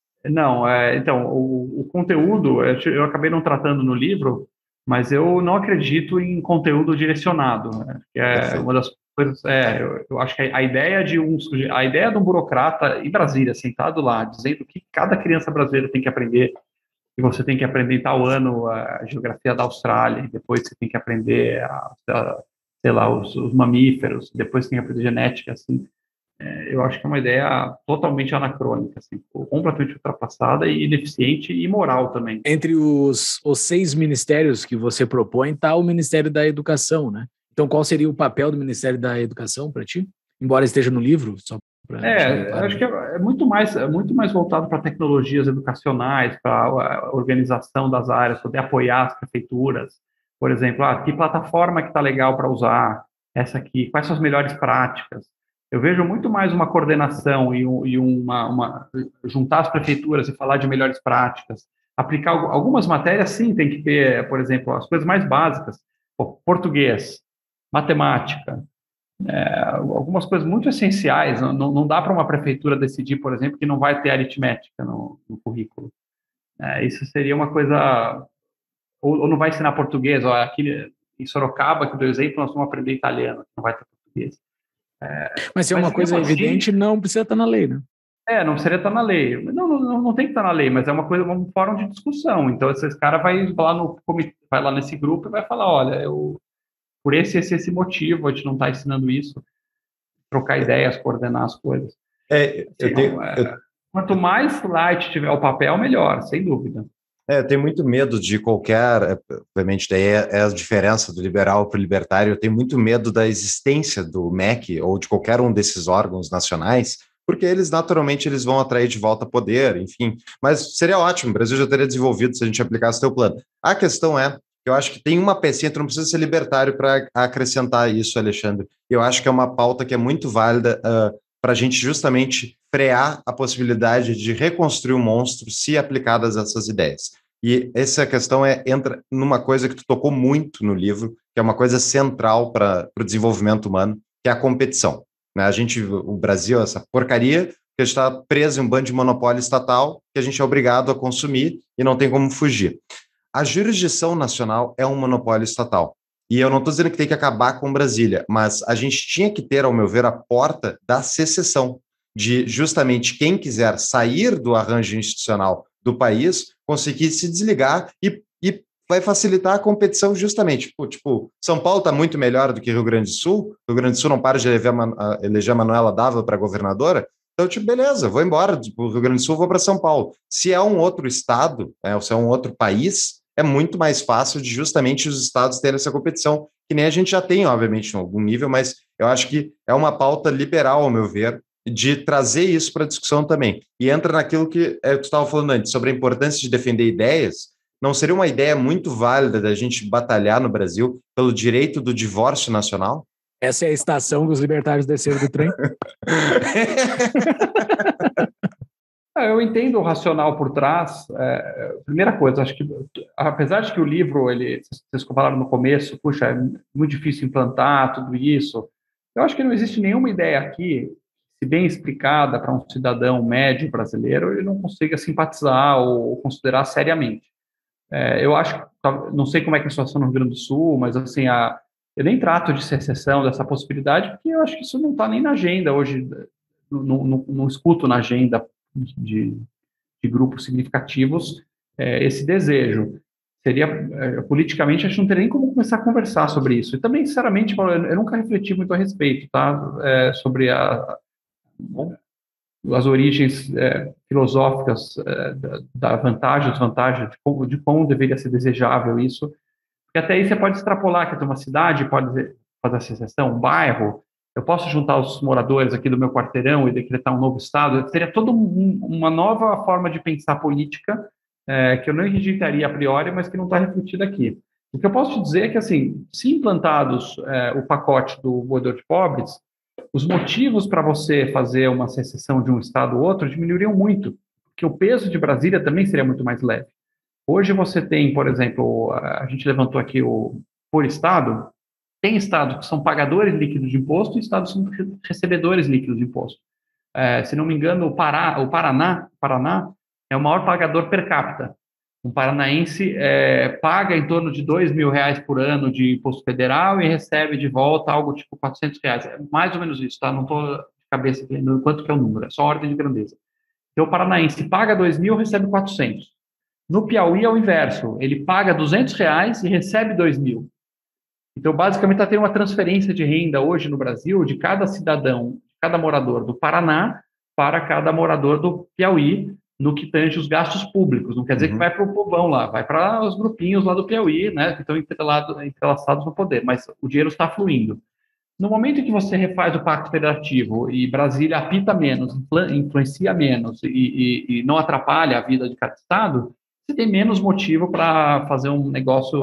Não, é, então, o, o conteúdo, eu, eu acabei não tratando no livro, mas eu não acredito em conteúdo direcionado, né? Que é Perfeito. Uma das coisas, é, eu, eu acho que a, a ideia de um a ideia de um burocrata em Brasília, sentado lá, dizendo que cada criança brasileira tem que aprender, que você tem que aprender em tal ano a geografia da Austrália, e depois você tem que aprender a, a sei lá, os, os mamíferos, depois tem a genética, assim, é, eu acho que é uma ideia totalmente anacrônica, assim, completamente ultrapassada e ineficiente e imoral também. Entre os, os seis ministérios que você propõe está o Ministério da Educação, né? Então, qual seria o papel do Ministério da Educação para ti? Embora esteja no livro, só para... É, eu acho que é, é muito mais, é muito mais voltado para tecnologias educacionais, para a organização das áreas, poder apoiar as prefeituras. Por exemplo, ah, que plataforma que está legal para usar? Essa aqui, quais são as melhores práticas? Eu vejo muito mais uma coordenação e, e uma, uma juntar as prefeituras e falar de melhores práticas. Aplicar algumas matérias, sim, tem que ter, por exemplo, as coisas mais básicas, português, matemática, é, algumas coisas muito essenciais. Não, não dá para uma prefeitura decidir, por exemplo, que não vai ter aritmética no, no currículo. É, isso seria uma coisa... Ou, ou não vai ensinar português, ó, aqui em Sorocaba, que do exemplo, nós vamos aprender italiano, não vai ter português. É, mas se é uma coisa assim, evidente, não precisa estar na lei, né? É, não precisaria estar na lei. Não, não, não tem que estar na lei, mas é uma coisa, um fórum de discussão. Então, esse cara vai lá, no, vai lá nesse grupo e vai falar, olha, eu, por esse, esse, esse motivo, a gente não está ensinando isso, trocar ideias, coordenar as coisas. É, eu assim, tenho, é, eu... Quanto mais light tiver o papel, melhor, sem dúvida. É, eu tenho muito medo de qualquer, obviamente, daí é, é a diferença do liberal para o libertário, eu tenho muito medo da existência do M E C ou de qualquer um desses órgãos nacionais, porque eles, naturalmente, eles vão atrair de volta poder, enfim, mas seria ótimo, o Brasil já teria desenvolvido se a gente aplicasse o seu plano. A questão é, eu acho que tem uma pecinha, tu não precisa ser libertário para acrescentar isso, Alexandre, eu acho que é uma pauta que é muito válida uh, para a gente justamente frear a possibilidade de reconstruir o monstro se aplicadas essas ideias. E essa questão é, entra numa coisa que tu tocou muito no livro, que é uma coisa central para o desenvolvimento humano, que é a competição. Né? A gente, o Brasil, essa porcaria, porque a gente está preso em um bando de monopólio estatal que a gente é obrigado a consumir e não tem como fugir. A jurisdição nacional é um monopólio estatal. E eu não estou dizendo que tem que acabar com Brasília, mas a gente tinha que ter, ao meu ver, a porta da secessão, de justamente quem quiser sair do arranjo institucional do país conseguir se desligar e, e vai facilitar a competição justamente. Tipo, tipo São Paulo está muito melhor do que Rio Grande do Sul, Rio Grande do Sul não para de eleger a, eleger a Manuela Dávila para governadora, então, tipo, beleza, vou embora do Rio Grande do Sul, vou para São Paulo. Se é um outro estado, né, ou se é um outro país, é muito mais fácil de justamente os estados terem essa competição, que nem a gente já tem, obviamente, em algum nível, mas eu acho que é uma pauta liberal, ao meu ver, de trazer isso para a discussão também. E entra naquilo que é, tu estava falando antes, sobre a importância de defender ideias. Não seria uma ideia muito válida da gente batalhar no Brasil pelo direito do divórcio nacional? Essa é a estação que os libertários desceram do trem? Eu entendo o racional por trás. É, primeira coisa, acho que, apesar de que o livro, ele, vocês falaram no começo, puxa, é muito difícil implantar tudo isso, eu acho que não existe nenhuma ideia aqui, se bem explicada para um cidadão médio brasileiro, ele não consiga simpatizar ou considerar seriamente. É, eu acho, não sei como é que é a situação no Rio Grande do Sul, mas assim, a, eu nem trato de secessão dessa possibilidade, porque eu acho que isso não está nem na agenda hoje, não, não, não escuto na agenda De, de grupos significativos, é, esse desejo. Seria, é, politicamente, a gente não teria nem como começar a conversar sobre isso. E também, sinceramente, eu, eu nunca refleti muito a respeito, tá? É, sobre a, as origens é, filosóficas é, da, da vantagem, desvantagem, de como, de como deveria ser desejável isso. Porque até aí você pode extrapolar que uma cidade pode fazer a secessão, um bairro. Eu posso juntar os moradores aqui do meu quarteirão e decretar um novo estado? Seria toda um, uma nova forma de pensar política, é, que eu não rejeitaria a priori, mas que não está refletida aqui. O que eu posso te dizer é que, assim, se implantados é, o pacote do moedor de pobres, os motivos para você fazer uma secessão de um estado ou outro diminuiriam muito, porque o peso de Brasília também seria muito mais leve. Hoje você tem, por exemplo, a gente levantou aqui o por estado. Tem estados que são pagadores líquidos de imposto e estados que são recebedores líquidos de imposto. É, se não me engano, o, Pará, o Paraná, Paraná é o maior pagador per capita. Um paranaense é, paga em torno de dois mil reais por ano de imposto federal e recebe de volta algo tipo quatrocentos reais. É mais ou menos isso, tá? Não estou de cabeça aqui no quanto que é o número, é só ordem de grandeza. Então, o paranaense paga dois mil, recebe quatrocentos. No Piauí é o inverso, ele paga duzentos reais e recebe dois mil. Então, basicamente, está tendo uma transferência de renda hoje no Brasil de cada cidadão, de cada morador do Paraná para cada morador do Piauí, no que tange os gastos públicos. Não quer dizer uhum. que vai para o povão lá, vai para os grupinhos lá do Piauí, né, que estão entrelaçados no poder, mas o dinheiro está fluindo. No momento em que você refaz o Pacto Federativo e Brasília apita menos, influencia menos e, e, e não atrapalha a vida de cada estado, você tem menos motivo para fazer um negócio...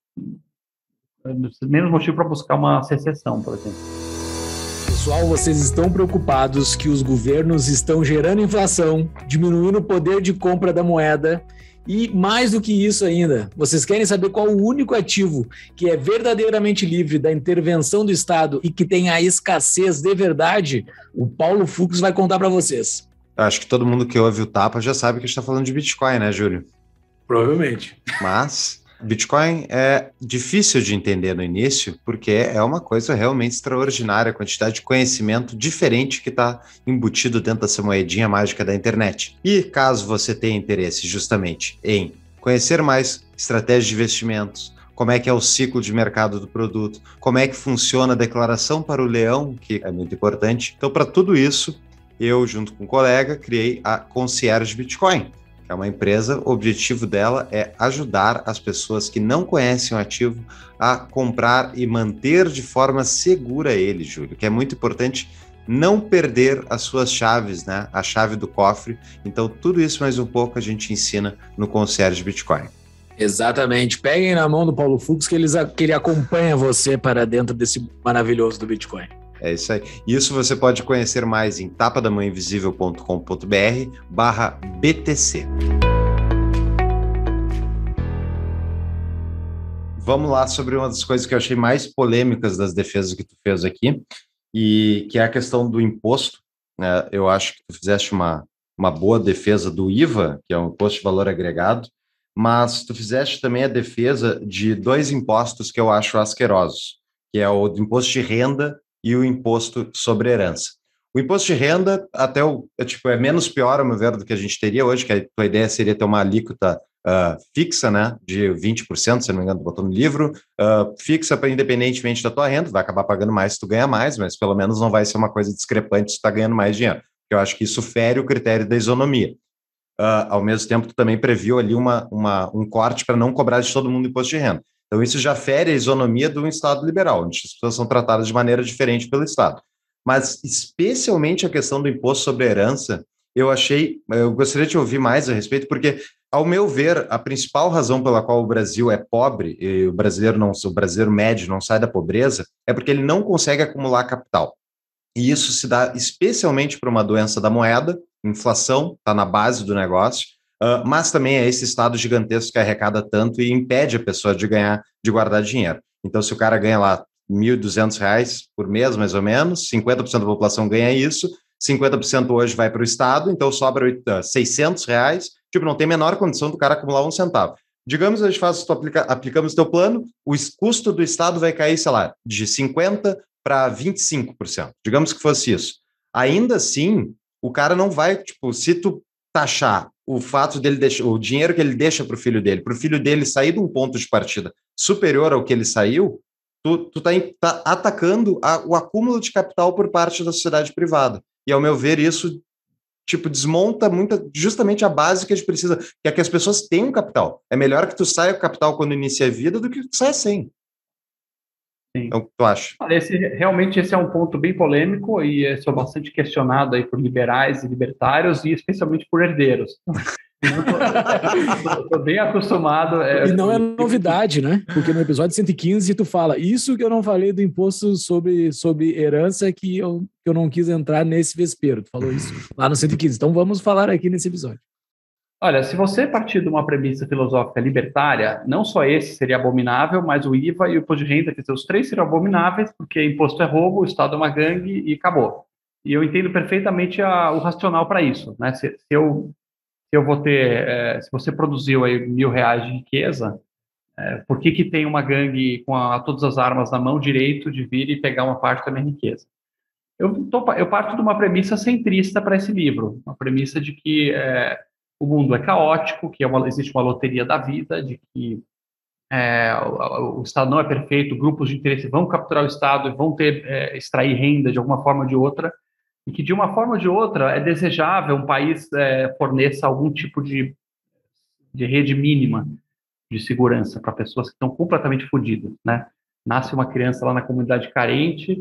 menos motivo para buscar uma secessão, por exemplo. Pessoal, vocês estão preocupados que os governos estão gerando inflação, diminuindo o poder de compra da moeda e, mais do que isso ainda, vocês querem saber qual o único ativo que é verdadeiramente livre da intervenção do Estado e que tem a escassez de verdade? O Paulo Fux vai contar para vocês. Acho que todo mundo que ouve o Tapa já sabe que a gente está falando de Bitcoin, né, Júlio? Provavelmente. Mas... Bitcoin é difícil de entender no início, porque é uma coisa realmente extraordinária, a quantidade de conhecimento diferente que está embutido dentro dessa moedinha mágica da internet. E caso você tenha interesse justamente em conhecer mais estratégias de investimentos, como é que é o ciclo de mercado do produto, como é que funciona a declaração para o leão, que é muito importante. Então, para tudo isso, eu, junto com um colega, criei a Concierge Bitcoin. É uma empresa, o objetivo dela é ajudar as pessoas que não conhecem o ativo a comprar e manter de forma segura ele, Júlio, que é muito importante não perder as suas chaves, né? A chave do cofre. Então, tudo isso mais um pouco a gente ensina no Concierge Bitcoin. Exatamente. Peguem na mão do Paulo Fux que, eles, que ele acompanha você para dentro desse maravilhoso do Bitcoin. É isso aí. Isso você pode conhecer mais em tapadamãoinvisível.com.br barra BTC. Vamos lá sobre uma das coisas que eu achei mais polêmicas das defesas que tu fez aqui, e que é a questão do imposto. né, eu acho que tu fizeste uma, uma boa defesa do I V A, que é o Imposto de Valor Agregado, mas tu fizeste também a defesa de dois impostos que eu acho asquerosos, que é o do imposto de renda e o imposto sobre herança. O imposto de renda até o, é, tipo, é menos pior, ao meu ver, do que a gente teria hoje, que a tua ideia seria ter uma alíquota uh, fixa, né, de vinte por cento, se não me engano, tu botou no livro, uh, fixa para independentemente da tua renda, vai acabar pagando mais se tu ganha mais, mas pelo menos não vai ser uma coisa discrepante se tu está ganhando mais dinheiro. Eu acho que isso fere o critério da isonomia. Uh, ao mesmo tempo, tu também previu ali uma, uma, um corte para não cobrar de todo mundo imposto de renda. Então, isso já fere a isonomia de um Estado liberal, onde as pessoas são tratadas de maneira diferente pelo Estado. Mas, especialmente a questão do imposto sobre a herança, eu achei, eu gostaria de ouvir mais a respeito, porque, ao meu ver, a principal razão pela qual o Brasil é pobre, e o brasileiro, não, o brasileiro médio não sai da pobreza, é porque ele não consegue acumular capital. E isso se dá especialmente para uma doença da moeda, inflação, está na base do negócio, uh, mas também é esse Estado gigantesco que arrecada tanto e impede a pessoa de ganhar, de guardar dinheiro. Então, se o cara ganha lá mil e duzentos reais por mês, mais ou menos, cinquenta por cento da população ganha isso, cinquenta por cento hoje vai para o Estado, então sobra seiscentos reais, tipo, não tem a menor condição do cara acumular um centavo. Digamos que a gente faz, tu aplica, aplicamos o teu plano, o custo do Estado vai cair, sei lá, de cinquenta por cento para vinte e cinco por cento. Digamos que fosse isso. Ainda assim, o cara não vai, tipo, se tu taxar o fato dele deixar, o dinheiro que ele deixa para o filho dele, para o filho dele sair de um ponto de partida superior ao que ele saiu, tu, tu tá, tá atacando a, o acúmulo de capital por parte da sociedade privada. E, ao meu ver, isso tipo, desmonta muita, justamente a base que a gente precisa, que é que as pessoas tenham capital. É melhor que tu saia com capital quando inicia a vida do que tu saia sem. Sim. Então, o que tu acha? Esse, realmente esse é um ponto bem polêmico e é bastante questionado aí por liberais e libertários e especialmente por herdeiros. Estou bem acostumado. É, e não é novidade, né? Porque no episódio cento e quinze tu fala isso que eu não falei do imposto sobre, sobre herança que eu, que eu não quis entrar nesse vespeiro. Tu falou isso lá no cento e quinze. Então vamos falar aqui nesse episódio. Olha, se você partir de uma premissa filosófica libertária, não só esse seria abominável, mas o I V A e o imposto de renda, quer dizer, os três seriam abomináveis, porque imposto é roubo, o Estado é uma gangue e acabou. E eu entendo perfeitamente a, o racional para isso, né? Se, se, eu, se eu vou ter, é, se você produziu aí mil reais de riqueza, é, por que que tem uma gangue com a, todas as armas na mão direito de vir e pegar uma parte da minha riqueza? Eu, tô, eu parto de uma premissa centrista para esse livro, uma premissa de que é, o mundo é caótico, que é uma, existe uma loteria da vida, de que é, o, o Estado não é perfeito, grupos de interesse vão capturar o Estado e vão ter, é, extrair renda de alguma forma ou de outra, e que de uma forma ou de outra é desejável um país é, forneça algum tipo de, de rede mínima de segurança para pessoas que estão completamente fodidas, né? Nasce uma criança lá na comunidade carente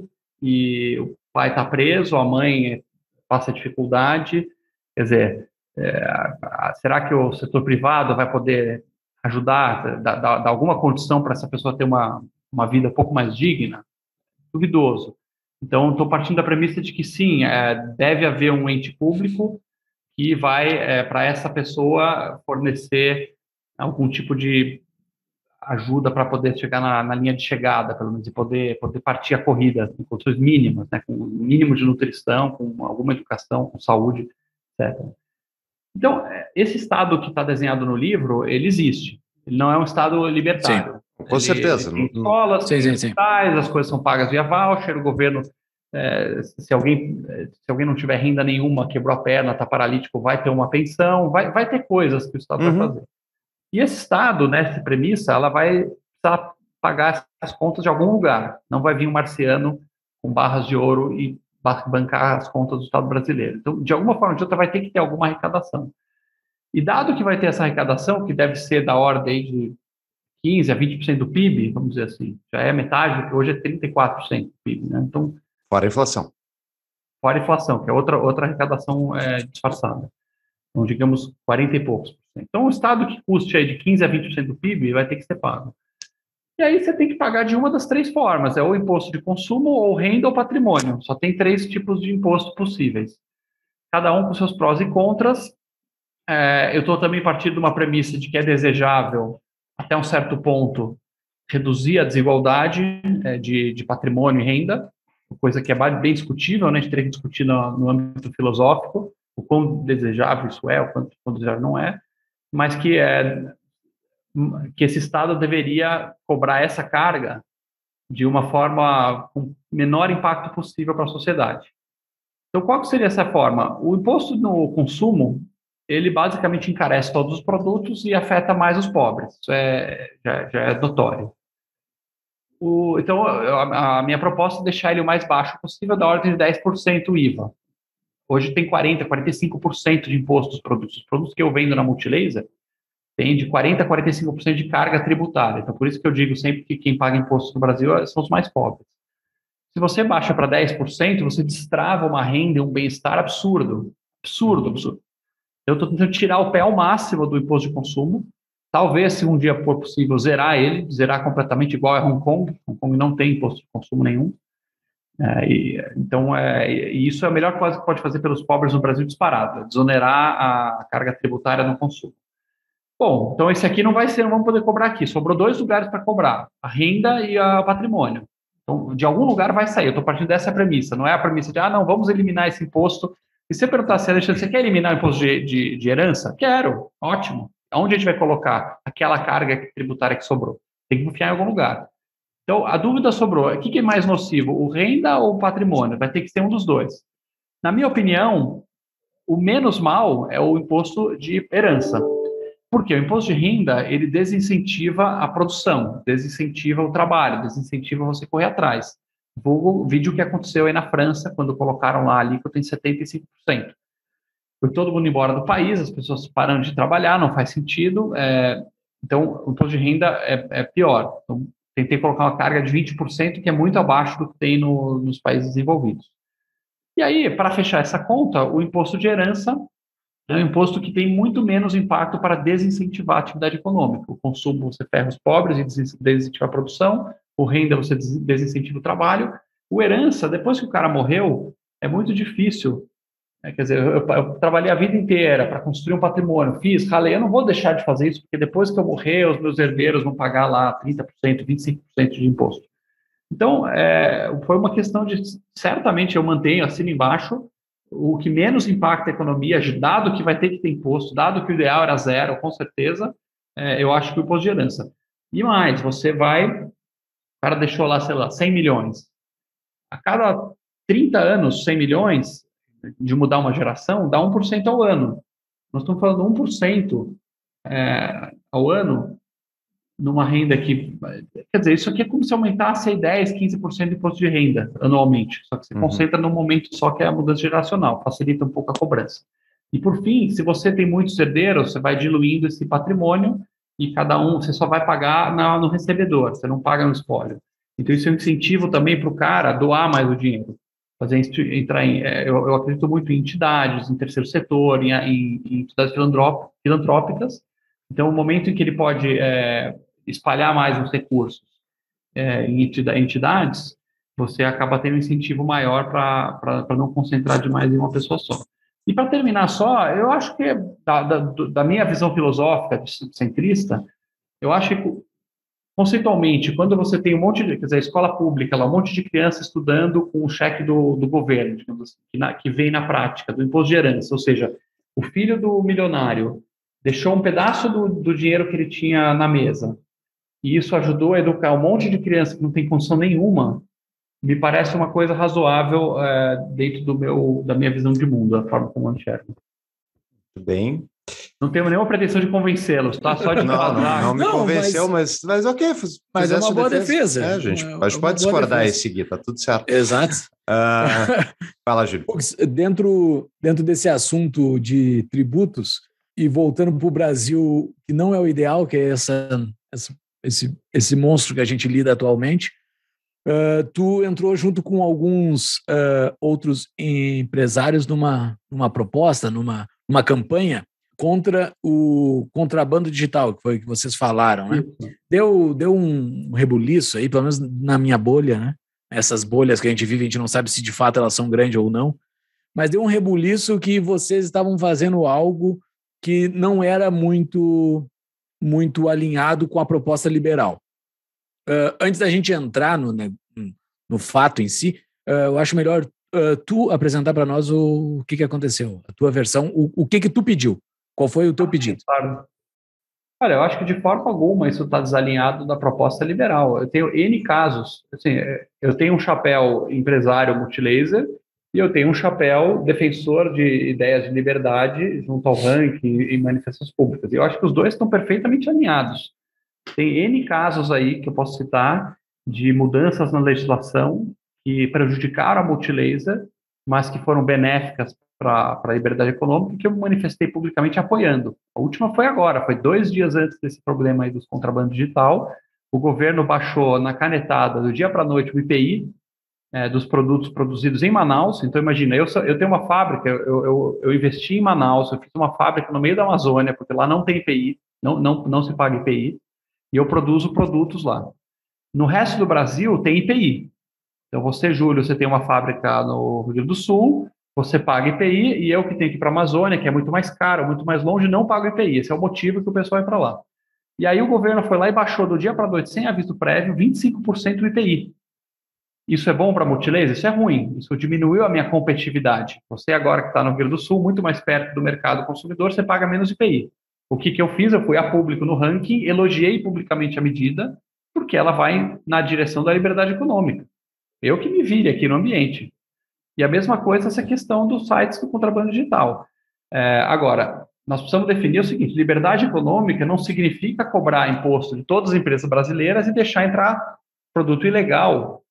e o pai está preso, a mãe passa dificuldade, quer dizer, É, será que o setor privado vai poder ajudar, dar, dar, dar alguma condição para essa pessoa ter uma, uma vida um pouco mais digna? Duvidoso. Então, estou partindo da premissa de que sim, é, deve haver um ente público que vai, é, para essa pessoa, fornecer algum tipo de ajuda para poder chegar na, na linha de chegada, pelo menos, e poder, poder partir a corrida em condições mínimas, né, com o mínimo de nutrição, com alguma educação, com saúde, etcétera. Então, esse Estado que está desenhado no livro, ele existe. Ele não é um Estado libertário. Sim, com ele, certeza. Ele tem escolas, sim, tem sim, hospitais, as coisas são pagas via voucher, o governo, é, se, alguém, se alguém não tiver renda nenhuma, quebrou a perna, está paralítico, vai ter uma pensão, vai, vai ter coisas que o Estado uhum. vai fazer. E esse Estado, nessa premissa, ela vai precisar pagar as contas de algum lugar. Não vai vir um marciano com barras de ouro e bancar as contas do Estado brasileiro. Então, de alguma forma ou de outra, vai ter que ter alguma arrecadação. E dado que vai ter essa arrecadação, que deve ser da ordem de quinze a vinte por cento do P I B, vamos dizer assim, já é metade, hoje é trinta e quatro por cento do P I B, né? Então, fora a inflação. Fora a inflação, que é outra, outra arrecadação é, disfarçada. Então, digamos, quarenta e poucos por cento. Então, o Estado que custe aí de quinze a vinte por cento do P I B vai ter que ser pago. E aí você tem que pagar de uma das três formas, é ou imposto de consumo, ou renda, ou patrimônio. Só tem três tipos de imposto possíveis. Cada um com seus prós e contras. É, eu estou também partindo de uma premissa de que é desejável, até um certo ponto, reduzir a desigualdade é, de, de patrimônio e renda. coisa que é bem discutível, né? A gente teria que discutir no, no âmbito filosófico, o quão desejável isso é, o quanto, quão desejável não é, mas que, é, que esse Estado deveria cobrar essa carga de uma forma com menor impacto possível para a sociedade. Então, qual seria essa forma? O imposto no consumo, ele basicamente encarece todos os produtos e afeta mais os pobres. Isso é, já, já é notório. O, então, a, a minha proposta é deixar ele o mais baixo possível, da ordem de dez por cento I V A. Hoje tem quarenta por cento, quarenta e cinco por cento de imposto dos produtos. Os produtos que eu vendo na Multilaser tem de quarenta por cento a quarenta e cinco por cento de carga tributária. Então, por isso que eu digo sempre que quem paga imposto no Brasil são os mais pobres. Se você baixa para dez por cento, você destrava uma renda e um bem-estar absurdo. Absurdo, absurdo. Eu estou tentando tirar o pé ao máximo do imposto de consumo. Talvez, se um dia for possível, zerar ele, zerar completamente igual a Hong Kong. Hong Kong não tem imposto de consumo nenhum. É, e, então, é, e isso é a melhor coisa que pode fazer pelos pobres no Brasil disparado, desonerar a carga tributária no consumo. Bom, então esse aqui não vai ser, não vamos poder cobrar aqui. Sobrou dois lugares para cobrar, a renda e o patrimônio. Então, de algum lugar vai sair. Eu estou partindo dessa premissa. Não é a premissa de, ah, não, vamos eliminar esse imposto. E se você perguntar assim, Alexandre, você quer eliminar o imposto de, de, de herança? Quero. Ótimo. Onde a gente vai colocar aquela carga tributária que sobrou? Tem que enfiar em algum lugar. Então, a dúvida sobrou. O que é mais nocivo, o renda ou o patrimônio? Vai ter que ser um dos dois. Na minha opinião, o menos mal é o imposto de herança. Porque o imposto de renda, ele desincentiva a produção, desincentiva o trabalho, desincentiva você correr atrás. O vídeo que aconteceu aí na França, quando colocaram lá a alíquota em setenta e cinco por cento. Foi todo mundo embora do país, as pessoas parando de trabalhar, não faz sentido. É, então, o imposto de renda é, é pior. Então, tentei colocar uma carga de vinte por cento, que é muito abaixo do que tem no, nos países desenvolvidos. E aí, para fechar essa conta, o imposto de herança é um imposto que tem muito menos impacto para desincentivar a atividade econômica. O consumo você ferra os pobres e desincentiva a produção, o renda você desincentiva o trabalho. O herança, depois que o cara morreu, é muito difícil. Né? Quer dizer, eu, eu trabalhei a vida inteira para construir um patrimônio, fiz, ralei, eu não vou deixar de fazer isso, porque depois que eu morrer, os meus herdeiros vão pagar lá trinta por cento, vinte e cinco por cento de imposto. Então, é, foi uma questão de, certamente eu mantenho, assino embaixo, o que menos impacta a economia, dado que vai ter que ter imposto, dado que o ideal era zero, com certeza, é, eu acho que o imposto de herança. E mais, você vai, o cara deixou lá, sei lá, cem milhões. A cada trinta anos, cem milhões, de mudar uma geração, dá um por cento ao ano. Nós estamos falando um por cento é, ao ano, numa renda que... Quer dizer, isso aqui é como se aumentasse aí dez, quinze por cento de imposto de renda anualmente. Só que você uhum. concentra num momento só que é a mudança geracional, facilita um pouco a cobrança. E, por fim, se você tem muitos herdeiros, você vai diluindo esse patrimônio e cada um, você só vai pagar na, no recebedor, você não paga no espólio. Então, isso é um incentivo também para o cara doar mais o dinheiro. Fazer entrar em... Eu, eu acredito muito em entidades, em terceiro setor, em, em, em entidades filantrópicas. Então, o momento em que ele pode é, espalhar mais os recursos é, em entidades, você acaba tendo um incentivo maior para não concentrar demais em uma pessoa só. E para terminar só, eu acho que, da, da, da minha visão filosófica de centrista, eu acho que, conceitualmente, quando você tem um monte de, quer dizer, escola pública, lá, um monte de criança estudando com o cheque do, do governo, digamos assim, que, na, que vem na prática, do imposto de herança, ou seja, o filho do milionário deixou um pedaço do, do dinheiro que ele tinha na mesa, e isso ajudou a educar um monte de criança que não tem condição nenhuma, me parece uma coisa razoável é, dentro do meu, da minha visão de mundo, da forma como eu enxergo. Muito bem. Não tenho nenhuma pretensão de convencê-los, tá? Só de não, não, não me não, convenceu, mas, mas, mas ok. Mas é uma boa defesa. defesa. É, gente, é, a gente pode discordar e seguir, tá tudo certo. Exato. Uh, fala, Júlio. Dentro, dentro desse assunto de tributos, e voltando para o Brasil, que não é o ideal, que é essa, essa, esse, esse monstro que a gente lida atualmente, uh, tu entrou junto com alguns uh, outros empresários numa, numa proposta, numa, numa campanha contra o contrabando digital, que foi o que vocês falaram, né? Deu, deu um rebuliço aí, pelo menos na minha bolha, né? Essas bolhas que a gente vive, a gente não sabe se de fato elas são grandes ou não, mas deu um rebuliço que vocês estavam fazendo algo que não era muito, muito alinhado com a proposta liberal. Uh, antes da gente entrar no, né, no fato em si, uh, eu acho melhor uh, tu apresentar para nós o, o que, que aconteceu, a tua versão, o, o que que tu pediu, qual foi o teu pedido? Claro. Olha, eu acho que de forma alguma isso está desalinhado da proposta liberal. Eu tenho N casos, assim, eu tenho um chapéu empresário multilaser e eu tenho um chapéu defensor de ideias de liberdade junto ao ranking e manifestações públicas. E eu acho que os dois estão perfeitamente alinhados. Tem N casos aí que eu posso citar de mudanças na legislação que prejudicaram a multilaser, mas que foram benéficas para a liberdade econômica, que eu manifestei publicamente apoiando. A última foi agora, foi dois dias antes desse problema aí dos contrabando digital. O governo baixou na canetada, do dia para a noite, o I P I é, dos produtos produzidos em Manaus. Então, imagina, eu, eu tenho uma fábrica, eu, eu, eu investi em Manaus, eu fiz uma fábrica no meio da Amazônia, porque lá não tem I P I, não, não, não se paga I P I, e eu produzo produtos lá. No resto do Brasil, tem I P I. Então, você, Júlio, você tem uma fábrica no Rio Grande do Sul, você paga I P I, e eu que tenho que ir para a Amazônia, que é muito mais caro, muito mais longe, não pago I P I. Esse é o motivo que o pessoal vai para lá. E aí o governo foi lá e baixou do dia para a noite, sem aviso prévio, vinte e cinco por cento do I P I. Isso é bom para a multilaser? Isso é ruim. Isso diminuiu a minha competitividade. Você agora que está no Rio Grande do Sul, muito mais perto do mercado consumidor, você paga menos I P I. O que, que eu fiz? Eu fui a público no ranking, elogiei publicamente a medida, porque ela vai na direção da liberdade econômica. Eu que me vire aqui no ambiente. E a mesma coisa essa questão dos sites do contrabando digital. É, agora, nós precisamos definir o seguinte: liberdade econômica não significa cobrar imposto de todas as empresas brasileiras e deixar entrar produto ilegal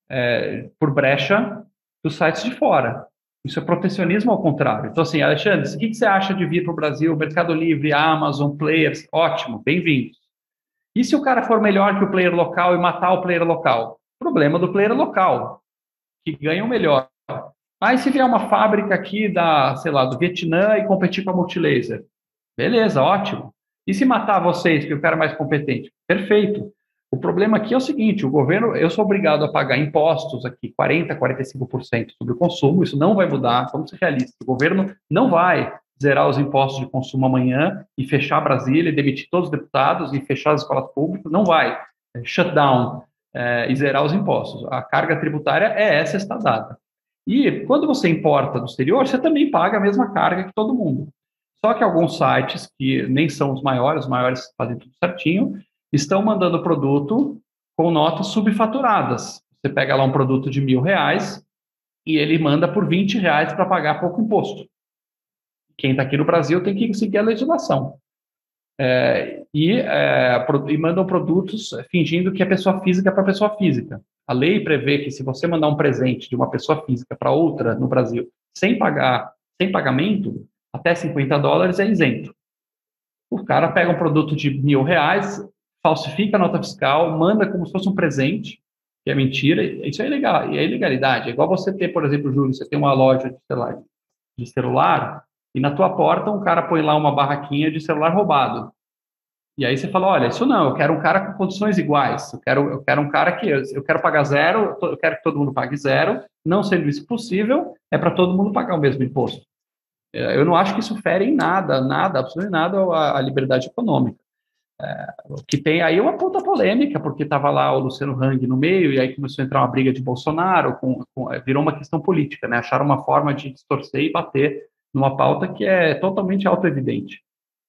é, por brecha dos sites de fora. Isso é protecionismo ao contrário. Então, assim, Alexandre, o que você acha de vir para o Brasil, Mercado Livre, Amazon, players? Ótimo, bem-vindos. E se o cara for melhor que o player local e matar o player local? Problema do player local, que ganha o melhor. Mas se vier uma fábrica aqui da, sei lá, do Vietnã e competir com a Multilaser, beleza, ótimo. E se matar vocês, que o cara é mais competente? Perfeito. O problema aqui é o seguinte: o governo, eu sou obrigado a pagar impostos aqui, quarenta, quarenta e cinco por cento sobre o consumo, isso não vai mudar, vamos ser realistas. O governo não vai zerar os impostos de consumo amanhã e fechar Brasília, e demitir todos os deputados e fechar as escolas públicas, não vai. É, shutdown é, e zerar os impostos. A carga tributária é essa, está dada. E quando você importa do exterior, você também paga a mesma carga que todo mundo. Só que alguns sites, que nem são os maiores, os maiores fazem tudo certinho, estão mandando produto com notas subfaturadas. Você pega lá um produto de mil reais e ele manda por vinte reais para pagar pouco imposto. Quem está aqui no Brasil tem que seguir a legislação. É, e, é, e mandam produtos fingindo que é pessoa física para pessoa física. A lei prevê que se você mandar um presente de uma pessoa física para outra no Brasil sem pagar, sem pagamento, até cinquenta dólares é isento. O cara pega um produto de mil reais, falsifica a nota fiscal, manda como se fosse um presente, que é mentira. Isso é ilegal, e é ilegalidade. É igual você ter, por exemplo, Júlio, você tem uma loja de celular, de celular e na tua porta um cara põe lá uma barraquinha de celular roubado. E aí você fala, olha, isso não, eu quero um cara com condições iguais, eu quero, eu quero um cara que, eu quero pagar zero, eu quero que todo mundo pague zero, não sendo isso possível, é para todo mundo pagar o mesmo imposto. Eu não acho que isso fere em nada, nada, absolutamente nada a, a liberdade econômica. É, o que tem aí é uma ponta polêmica, porque estava lá o Luciano Hang no meio, e aí começou a entrar uma briga de Bolsonaro, com, com, virou uma questão política, né? Acharam uma forma de distorcer e bater numa pauta que é totalmente autoevidente.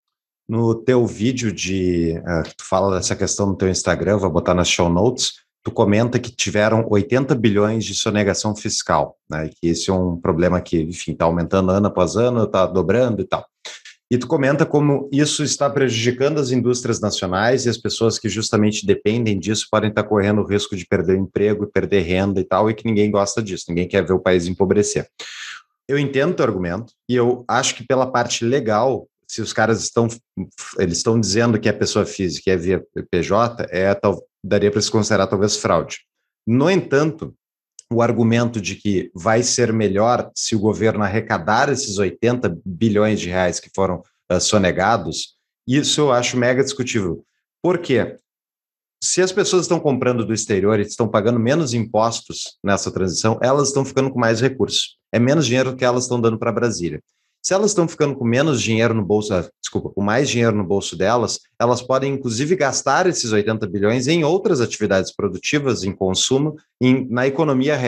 No teu vídeo de, uh, tu fala dessa questão no teu Instagram, vou botar nas show notes, tu comenta que tiveram oitenta bilhões de sonegação fiscal, né, e que esse é um problema que, enfim, está aumentando ano após ano, está dobrando e tal. E tu comenta como isso está prejudicando as indústrias nacionais e as pessoas que justamente dependem disso podem estar correndo o risco de perder o emprego e perder renda e tal, e que ninguém gosta disso, ninguém quer ver o país empobrecer. Eu entendo o teu argumento, e eu acho que pela parte legal, se os caras estão, eles estão dizendo que é pessoa física e é via P J, é, tal, daria para se considerar talvez fraude. No entanto, o argumento de que vai ser melhor se o governo arrecadar esses oitenta bilhões de reais que foram uh, sonegados, isso eu acho mega discutível. Por quê? Se as pessoas estão comprando do exterior e estão pagando menos impostos nessa transição, elas estão ficando com mais recursos. É menos dinheiro que elas estão dando para Brasília. Se elas estão ficando com menos dinheiro no bolso, desculpa, com mais dinheiro no bolso delas, elas podem inclusive gastar esses oitenta bilhões em outras atividades produtivas, em consumo, em, na economia real,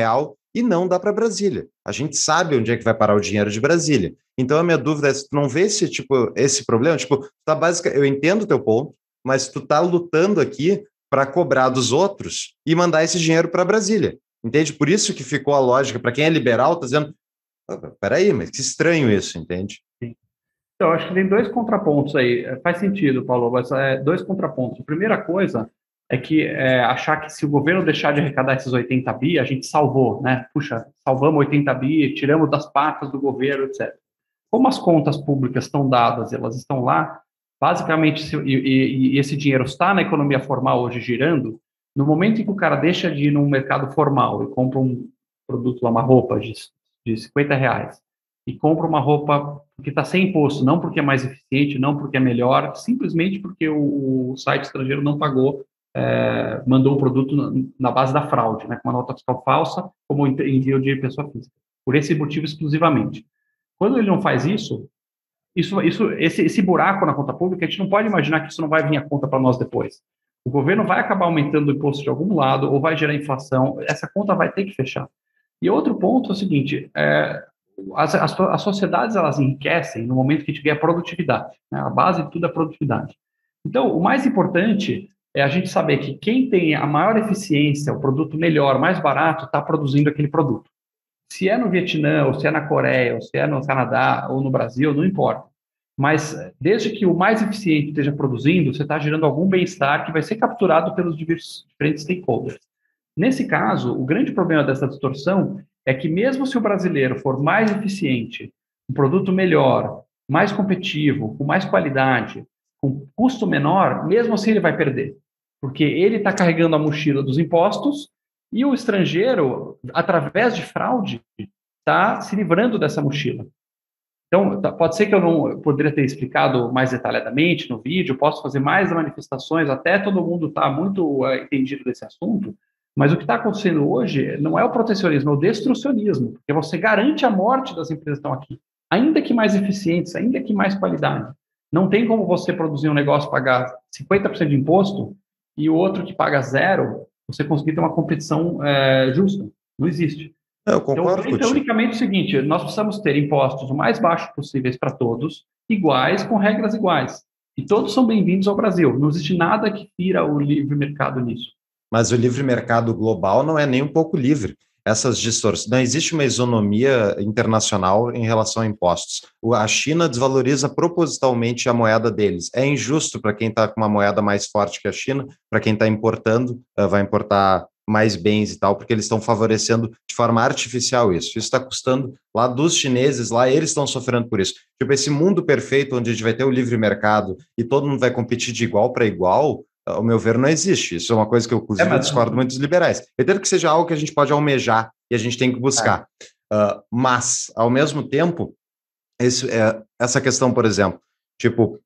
e não dá para Brasília. A gente sabe onde é que vai parar o dinheiro de Brasília. Então a minha dúvida é se tu não vê esse, tipo, esse problema, tipo, tá básica, eu entendo o teu ponto, mas tu tá lutando aqui para cobrar dos outros e mandar esse dinheiro para Brasília. Entende? Por isso que ficou a lógica, para quem é liberal, tá dizendo, oh, peraí, mas que estranho isso, entende? Sim. Então, acho que tem dois contrapontos aí. Faz sentido, Paulo, mas é, dois contrapontos. A primeira coisa é que é, achar que se o governo deixar de arrecadar esses oitenta bi, a gente salvou, né? Puxa, salvamos oitenta bi, tiramos das patas do governo, etcétera. Como as contas públicas estão dadas, elas estão lá, basicamente, se, e, e, e esse dinheiro está na economia formal hoje girando, no momento em que o cara deixa de ir num mercado formal e compra um produto lá, uma roupa de, de cinquenta reais, e compra uma roupa que está sem imposto, não porque é mais eficiente, não porque é melhor, simplesmente porque o, o site estrangeiro não pagou, é, mandou o produto na, na base da fraude, né, com uma nota fiscal falsa, como envio de pessoa física, por esse motivo exclusivamente. Quando ele não faz isso, isso, isso esse, esse buraco na conta pública, a gente não pode imaginar que isso não vai vir a conta para nós depois. O governo vai acabar aumentando o imposto de algum lado, ou vai gerar inflação, essa conta vai ter que fechar. E outro ponto é o seguinte, é, as, as, as sociedades, elas enriquecem no momento que a gente ganha produtividade, né? A base de tudo é produtividade. Então, o mais importante é a gente saber que quem tem a maior eficiência, o produto melhor, mais barato, está produzindo aquele produto. Se é no Vietnã, ou se é na Coreia, ou se é no Canadá, ou no Brasil, não importa. Mas, desde que o mais eficiente esteja produzindo, você está gerando algum bem-estar que vai ser capturado pelos diferentes stakeholders. Nesse caso, o grande problema dessa distorção é que mesmo se o brasileiro for mais eficiente, um produto melhor, mais competitivo, com mais qualidade, com custo menor, mesmo assim ele vai perder. Porque ele está carregando a mochila dos impostos e o estrangeiro, através de fraude, está se livrando dessa mochila. Então, pode ser que eu não poderia ter explicado mais detalhadamente no vídeo, posso fazer mais manifestações, até todo mundo está muito uh, entendido desse assunto, mas o que está acontecendo hoje não é o protecionismo, é o destrucionismo, porque você garante a morte das empresas que estão aqui, ainda que mais eficientes, ainda que mais qualidade. Não tem como você produzir um negócio, pagar cinquenta por cento de imposto, e o outro que paga zero, você conseguir ter uma competição é, justa. Não existe. Eu concordo então, contigo. é unicamente o seguinte, nós precisamos ter impostos o mais baixos possíveis para todos, iguais, com regras iguais. E todos são bem-vindos ao Brasil. Não existe nada que tira o livre mercado nisso. Mas o livre mercado global não é nem um pouco livre. Essas distorções, não existe uma isonomia internacional em relação a impostos. A China desvaloriza propositalmente a moeda deles. É injusto para quem está com uma moeda mais forte que a China, para quem está importando, vai importar mais bens e tal, porque eles estão favorecendo de forma artificial isso. Isso está custando lá dos chineses, lá eles estão sofrendo por isso. Tipo, esse mundo perfeito onde a gente vai ter o livre mercado e todo mundo vai competir de igual para igual, ao meu ver, não existe. Isso é uma coisa que eu, inclusive, é, mas... discordo muito dos liberais. Eu entendo que seja algo que a gente pode almejar e a gente tem que buscar. É. Uh, mas, ao mesmo tempo, esse, é, essa questão, por exemplo, tipo,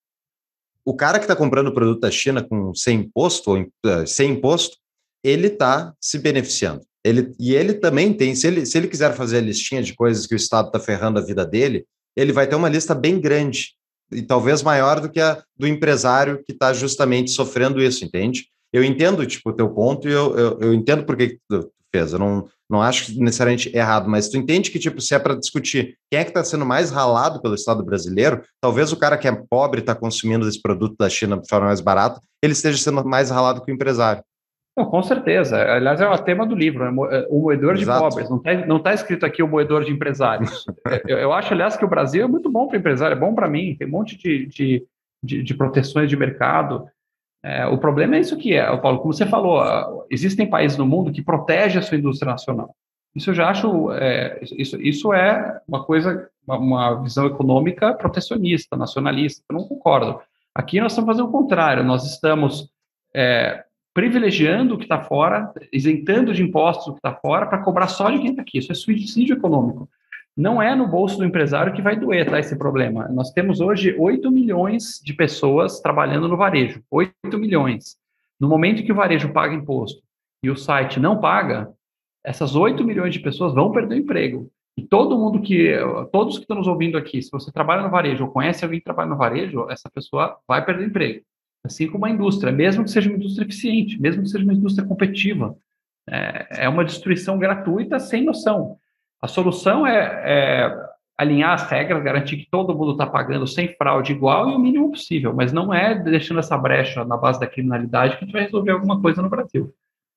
o cara que está comprando o produto da China com sem imposto, ou uh, sem imposto, ele está se beneficiando. Ele, e ele também tem, se ele, se ele quiser fazer a listinha de coisas que o Estado está ferrando a vida dele, ele vai ter uma lista bem grande, e talvez maior do que a do empresário que está justamente sofrendo isso, entende? Eu entendo, tipo, o teu ponto e eu, eu, eu entendo por que tu fez, eu não, não acho necessariamente errado, mas tu entende que, tipo, se é para discutir quem é que está sendo mais ralado pelo Estado brasileiro, talvez o cara que é pobre e está consumindo esse produto da China de forma mais barata, ele esteja sendo mais ralado que o empresário. Não, com certeza. Aliás, é o tema do livro, né? O moedor de Exato. pobres. Não está não tá escrito aqui o moedor de empresários. eu, eu acho, aliás, que o Brasil é muito bom para empresário, é bom para mim. Tem um monte de, de, de, de proteções de mercado. É, o problema é isso que é, Paulo, como você falou, existem países no mundo que protegem a sua indústria nacional. Isso eu já acho, é, isso, isso é uma coisa, uma, uma visão econômica protecionista, nacionalista. Eu não concordo. Aqui nós estamos fazendo o contrário. Nós estamos... É, privilegiando o que está fora, isentando de impostos o que está fora, para cobrar só de quem está aqui. Isso é suicídio econômico. Não é no bolso do empresário que vai doer, tá, esse problema. Nós temos hoje oito milhões de pessoas trabalhando no varejo. oito milhões. No momento que o varejo paga imposto e o site não paga, essas oito milhões de pessoas vão perder o emprego. E todo mundo que, todos que estão nos ouvindo aqui, se você trabalha no varejo ou conhece alguém que trabalha no varejo, essa pessoa vai perder o emprego. Assim como a indústria, mesmo que seja uma indústria eficiente, mesmo que seja uma indústria competitiva. É, é uma destruição gratuita sem noção. A solução é, é alinhar as regras, garantir que todo mundo está pagando sem fraude igual e o mínimo possível, mas não é deixando essa brecha na base da criminalidade que a gente vai resolver alguma coisa no Brasil.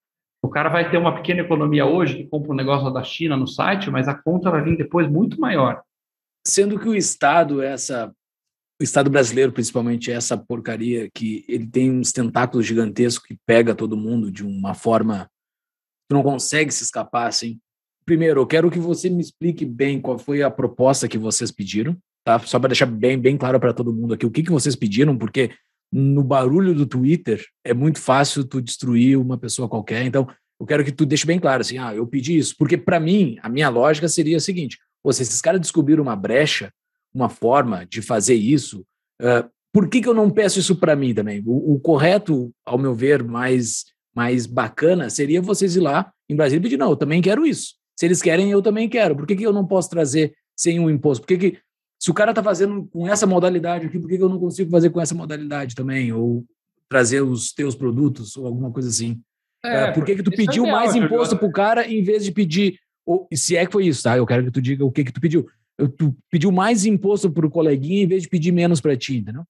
O cara vai ter uma pequena economia hoje, que compra um negócio da China no site, mas a conta vai vir depois muito maior. Sendo que o Estado, essa, o Estado brasileiro, principalmente, é essa porcaria que ele tem uns tentáculos gigantescos que pega todo mundo de uma forma que não consegue se escapar, assim. Primeiro, eu quero que você me explique bem qual foi a proposta que vocês pediram, tá? Só para deixar bem, bem claro para todo mundo aqui o que, que vocês pediram, porque no barulho do Twitter é muito fácil tu destruir uma pessoa qualquer. Então, eu quero que tu deixe bem claro assim, ah, eu pedi isso. Porque, para mim, a minha lógica seria a seguinte, pô, se esses caras descobriram uma brecha, uma forma de fazer isso, uh, por que, que eu não peço isso para mim também? O, o correto, ao meu ver, mais, mais bacana, seria vocês ir lá em Brasília e pedir, não, eu também quero isso. Se eles querem, eu também quero. Por que, que eu não posso trazer sem um imposto? Por que, que se o cara está fazendo com essa modalidade aqui, por que, que eu não consigo fazer com essa modalidade também? Ou trazer os teus produtos ou alguma coisa assim? É, por que, que tu pediu é ideal, mais imposto para o cara em vez de pedir... Ou, se é que foi isso, tá? Eu quero que tu diga o que, que tu pediu. Tu pediu mais imposto para o coleguinha em vez de pedir menos para ti, entendeu?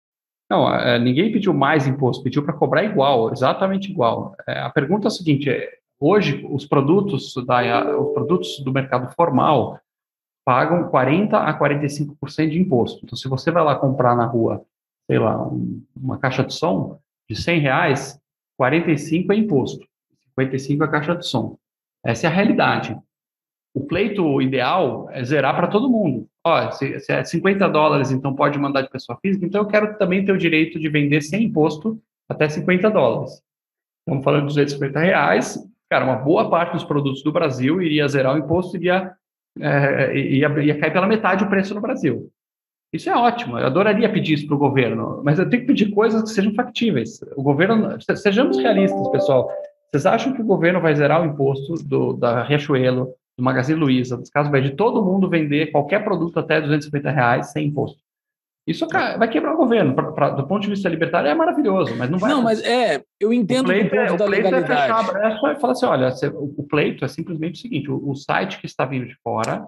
Não, é, ninguém pediu mais imposto, pediu para cobrar igual, exatamente igual. É, a pergunta é a seguinte, é, hoje os produtos, da, os produtos do mercado formal pagam quarenta a quarenta e cinco por cento de imposto. Então, se você vai lá comprar na rua, sei lá, um, uma caixa de som de cem reais, quarenta e cinco é imposto, cinquenta e cinco é a caixa de som. Essa é a realidade. O pleito ideal é zerar para todo mundo. Ó, se, se é cinquenta dólares, então pode mandar de pessoa física, então eu quero também ter o direito de vender sem imposto até cinquenta dólares. Estamos falando de duzentos e cinquenta reais. Cara, uma boa parte dos produtos do Brasil iria zerar o imposto e iria, é, ia, ia cair pela metade o preço no Brasil. Isso é ótimo, eu adoraria pedir isso para o governo, mas eu tenho que pedir coisas que sejam factíveis. O governo, sejamos realistas, pessoal. Vocês acham que o governo vai zerar o imposto do, da Riachuelo, do Magazine Luiza, dos Casas Bahia, de todo mundo vender qualquer produto até duzentos e cinquenta reais sem imposto? Isso vai quebrar o governo. Pra, pra, do ponto de vista libertário é maravilhoso, mas não vai... Não, mas é, eu entendo o, pleito o ponto é, da o pleito legalidade. É fechar a brecha e falar assim, olha, o pleito é simplesmente o seguinte, o, o site que está vindo de fora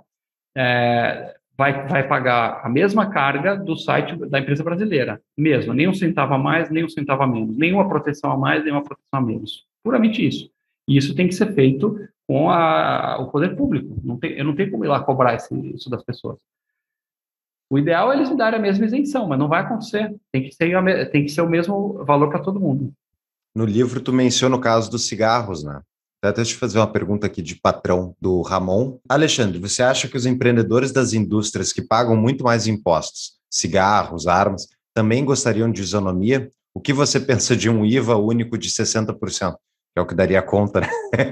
é, vai, vai pagar a mesma carga do site da empresa brasileira, mesmo, nem um centavo a mais, nem um centavo a menos, nenhuma proteção a mais, nenhuma proteção a menos. Puramente isso. E isso tem que ser feito com a, o poder público. Não tem, eu não tenho como ir lá cobrar esse, isso das pessoas. O ideal é eles me darem a mesma isenção, mas não vai acontecer. Tem que ser, a, tem que ser o mesmo valor para todo mundo. No livro, tu menciona o caso dos cigarros, né? Até deixa eu fazer uma pergunta aqui de patrão do Ramon. Alexandre, você acha que os empreendedores das indústrias que pagam muito mais impostos, cigarros, armas, também gostariam de isonomia? O que você pensa de um I V A único de sessenta por cento? Que é o que daria conta, né?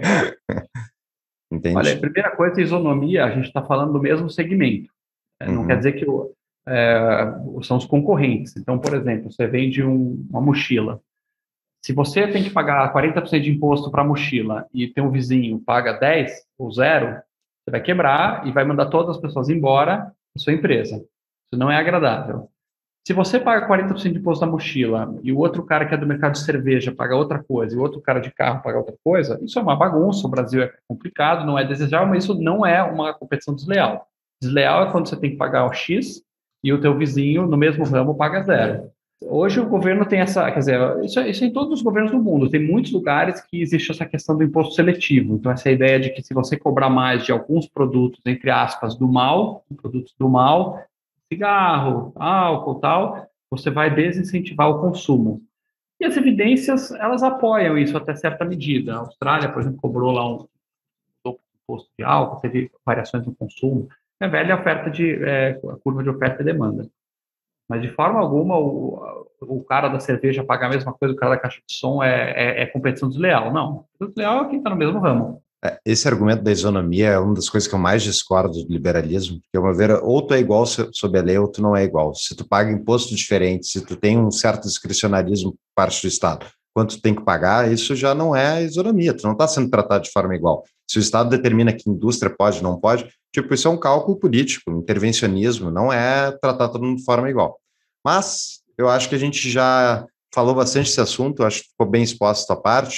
Entende? Olha, a primeira coisa, isonomia, a gente está falando do mesmo segmento. Não uhum. quer dizer que o, é, são os concorrentes. Então, por exemplo, você vende um, uma mochila. Se você tem que pagar quarenta por cento de imposto para a mochila e tem um vizinho paga dez ou zero, você vai quebrar e vai mandar todas as pessoas embora da sua empresa. Isso não é agradável. Se você paga quarenta por cento de imposto na mochila e o outro cara que é do mercado de cerveja paga outra coisa e o outro cara de carro paga outra coisa, isso é uma bagunça, o Brasil é complicado, não é desejável, mas isso não é uma competição desleal. Desleal é quando você tem que pagar o X e o teu vizinho no mesmo ramo paga zero. Hoje o governo tem essa, quer dizer, isso é, isso é em todos os governos do mundo, tem muitos lugares que existe essa questão do imposto seletivo, então essa ideia de que se você cobrar mais de alguns produtos, entre aspas, do mal, produtos do mal, cigarro, álcool, tal, você vai desincentivar o consumo. E as evidências, elas apoiam isso até certa medida. A Austrália, por exemplo, cobrou lá um imposto de álcool, teve variações no consumo. É velha oferta de, é, a curva de oferta e demanda. Mas, de forma alguma, o, o cara da cerveja pagar a mesma coisa, o cara da caixa de som é, é, é competição desleal. Não, desleal é quem está no mesmo ramo. Esse argumento da isonomia é uma das coisas que eu mais discordo do liberalismo, porque, uma vez, ou tu é igual sob a lei, ou tu não é igual. Se tu paga imposto diferente, se tu tem um certo discricionarismo por parte do Estado, quanto tu tem que pagar, isso já não é isonomia, tu não está sendo tratado de forma igual. Se o Estado determina que indústria pode, não pode, tipo, isso é um cálculo político, um intervencionismo, não é tratar todo mundo de forma igual. Mas eu acho que a gente já falou bastante desse assunto, eu acho que ficou bem exposto a parte.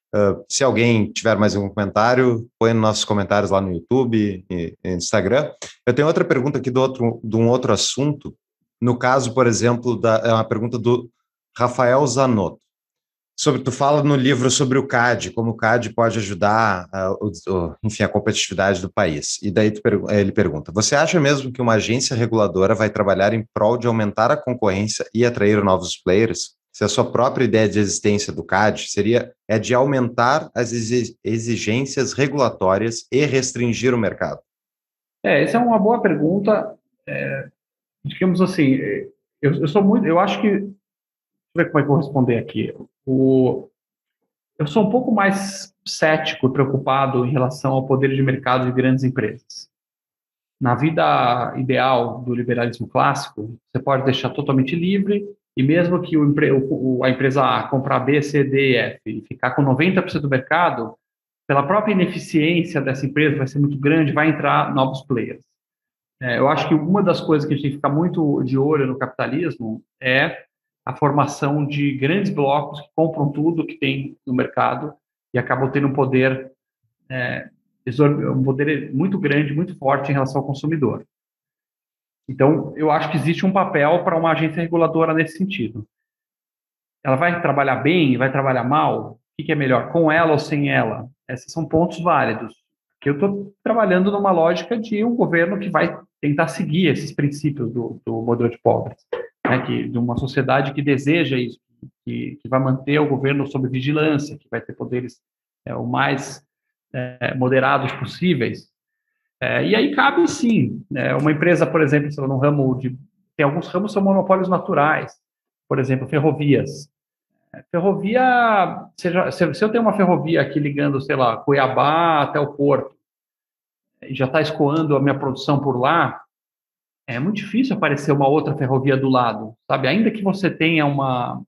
Uh, se alguém tiver mais algum comentário, põe nos nossos comentários lá no YouTube e, e Instagram. Eu tenho outra pergunta aqui do outro, de um outro assunto. No caso, por exemplo, da, é uma pergunta do Rafael Zanotto. Sobre, tu fala no livro sobre o C A D, como o C A D pode ajudar uh, o, o, enfim, a competitividade do país. E daí tu, ele pergunta, você acha mesmo que uma agência reguladora vai trabalhar em prol de aumentar a concorrência e atrair novos players? Se a sua própria ideia de existência do C A D seria é de aumentar as exigências regulatórias e restringir o mercado? É, essa é uma boa pergunta. É, digamos assim, eu, eu sou muito, eu acho que, deixa eu ver como é que eu vou responder aqui. O, eu sou um pouco mais cético, preocupado em relação ao poder de mercado de grandes empresas. Na vida ideal do liberalismo clássico, você pode deixar totalmente livre, e mesmo que o, o, a empresa A comprar B, C, D e F e ficar com noventa por cento do mercado, pela própria ineficiência dessa empresa, vai ser muito grande, vai entrar novos players. É, eu acho que uma das coisas que a gente tem que ficar muito de olho no capitalismo é a formação de grandes blocos que compram tudo que tem no mercado e acabam tendo um poder, é, um poder muito grande, muito forte em relação ao consumidor. Então, eu acho que existe um papel para uma agência reguladora nesse sentido. Ela vai trabalhar bem, vai trabalhar mal? O que é melhor, com ela ou sem ela? Esses são pontos válidos. Porque eu estou trabalhando numa lógica de um governo que vai tentar seguir esses princípios do, do modelo de pobres, né? Que, de uma sociedade que deseja isso, que, que vai manter o governo sob vigilância, que vai ter poderes é, o mais é, moderados possíveis. É, e aí cabe, sim, é, uma empresa, por exemplo, no ramo de... Tem alguns ramos que são monopólios naturais, por exemplo, ferrovias. Ferrovia, seja, se, se eu tenho uma ferrovia aqui ligando, sei lá, Cuiabá até o Porto, e já está escoando a minha produção por lá, é muito difícil aparecer uma outra ferrovia do lado, sabe? Ainda que você tenha uma,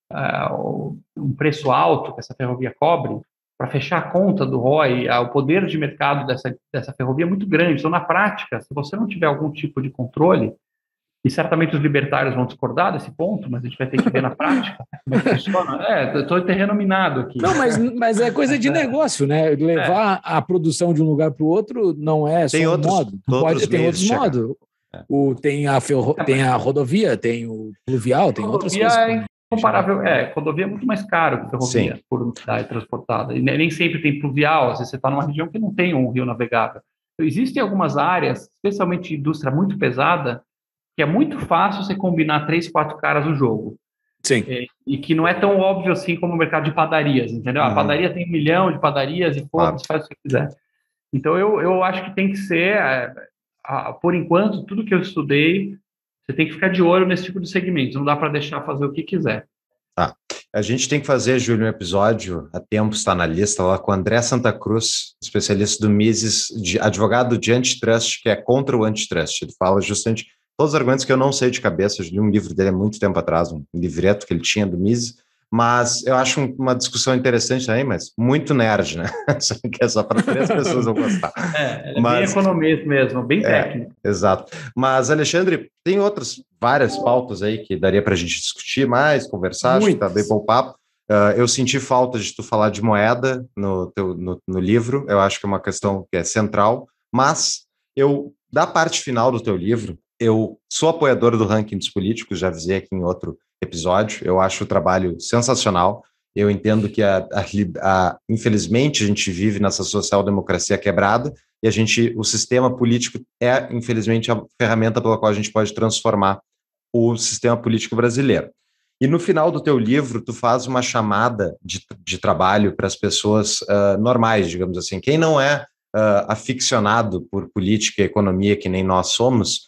uh, um preço alto que essa ferrovia cobre, para fechar a conta do R O I, uh, o poder de mercado dessa, dessa ferrovia é muito grande. Então, na prática, se você não tiver algum tipo de controle, e certamente os libertários vão discordar desse ponto, mas a gente vai ter que ver na prática como é que funciona. É, eu estou em terreno minado aqui. Não, mas, mas é coisa de negócio, né? Levar é. a produção de um lugar para o outro não é tem só outros, um modo. Outros Pode, tem outros modos. É. O, tem, a ferro, tem a rodovia, tem o fluvial, tem outras coisas. É incomparável. É, rodovia é muito mais caro que ferrovia Sim. por unidade transportada. E nem sempre tem fluvial, às vezes você está numa região que não tem um rio navegável. Então, existem algumas áreas, especialmente indústria muito pesada, que é muito fácil você combinar três, quatro caras no jogo. Sim. E, e que não é tão óbvio assim como o mercado de padarias, entendeu? Uhum. A padaria tem um milhão de padarias e pô, você faz o que você quiser. Então, eu, eu acho que tem que ser, é, a, por enquanto, tudo que eu estudei, você tem que ficar de olho nesse tipo de segmento, não dá para deixar fazer o que quiser. Tá. A gente tem que fazer, Júlio, um episódio, a tempo está na lista, lá com o André Santa Cruz, especialista do Mises, de, advogado de antitrust, que é contra o antitrust. Ele fala justamente todos os argumentos que eu não sei de cabeça. Eu li um livro dele há muito tempo atrás, um livreto que ele tinha do Mises, mas eu acho um, uma discussão interessante também, mas muito nerd, né? Que é só para três pessoas vão gostar. É, é mas, bem economista mesmo, bem técnico. É, exato. Mas, Alexandre, tem outras, várias pautas aí que daria para a gente discutir mais, conversar, acho que tá bem bom o papo. Uh, eu senti falta de tu falar de moeda no, teu, no, no livro, eu acho que é uma questão que é central, mas eu, da parte final do teu livro, eu sou apoiador do ranking dos políticos, já avisei aqui em outro episódio, eu acho o trabalho sensacional, eu entendo que, a, a, a, infelizmente, a gente vive nessa social-democracia quebrada e a gente, o sistema político é, infelizmente, a ferramenta pela qual a gente pode transformar o sistema político brasileiro. E no final do teu livro, tu faz uma chamada de, de trabalho para as pessoas uh, normais, digamos assim. Quem não é uh, aficionado por política e economia, que nem nós somos,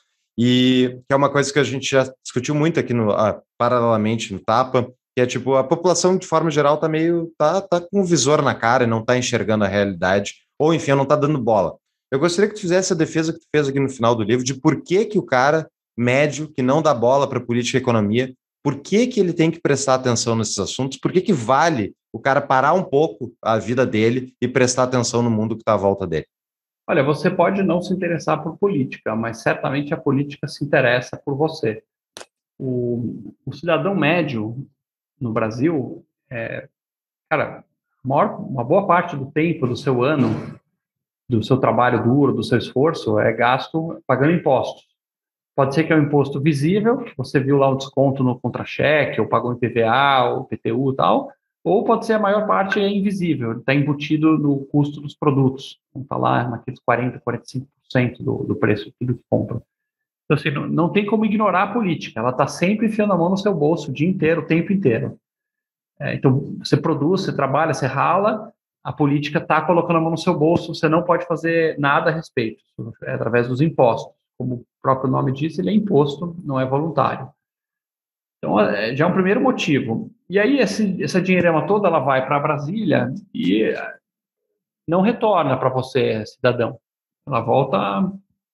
e que é uma coisa que a gente já discutiu muito aqui, no, uh, paralelamente no Tapa, que é tipo, a população, de forma geral, tá meio, tá, tá com um visor na cara e não tá enxergando a realidade, ou enfim, não tá dando bola. Eu gostaria que tu fizesse a defesa que tu fez aqui no final do livro, de por que que o cara médio, que não dá bola para política e economia, por que que ele tem que prestar atenção nesses assuntos, por que que vale o cara parar um pouco a vida dele e prestar atenção no mundo que está à volta dele? Olha, você pode não se interessar por política, mas certamente a política se interessa por você. O, o cidadão médio no Brasil, é, cara, maior, uma boa parte do tempo do seu ano, do seu trabalho duro, do seu esforço, é gasto pagando impostos. Pode ser que é um imposto visível, que você viu lá o desconto no contra-cheque, ou pagou em P V A, ou P T U e tal, ou pode ser a maior parte é invisível, está embutido no custo dos produtos. Então, está lá naqueles quarenta, quarenta e cinco por cento do, do preço de tudo que compra. Então, assim, não, não tem como ignorar a política. Ela está sempre enfiando a mão no seu bolso o dia inteiro, o tempo inteiro. É, então, você produz, você trabalha, você rala, a política está colocando a mão no seu bolso, você não pode fazer nada a respeito. É através dos impostos. Como o próprio nome diz, ele é imposto, não é voluntário. Então, já é um primeiro motivo. E aí, esse, essa dinheirama toda, ela vai para Brasília e não retorna para você, cidadão. Ela volta a,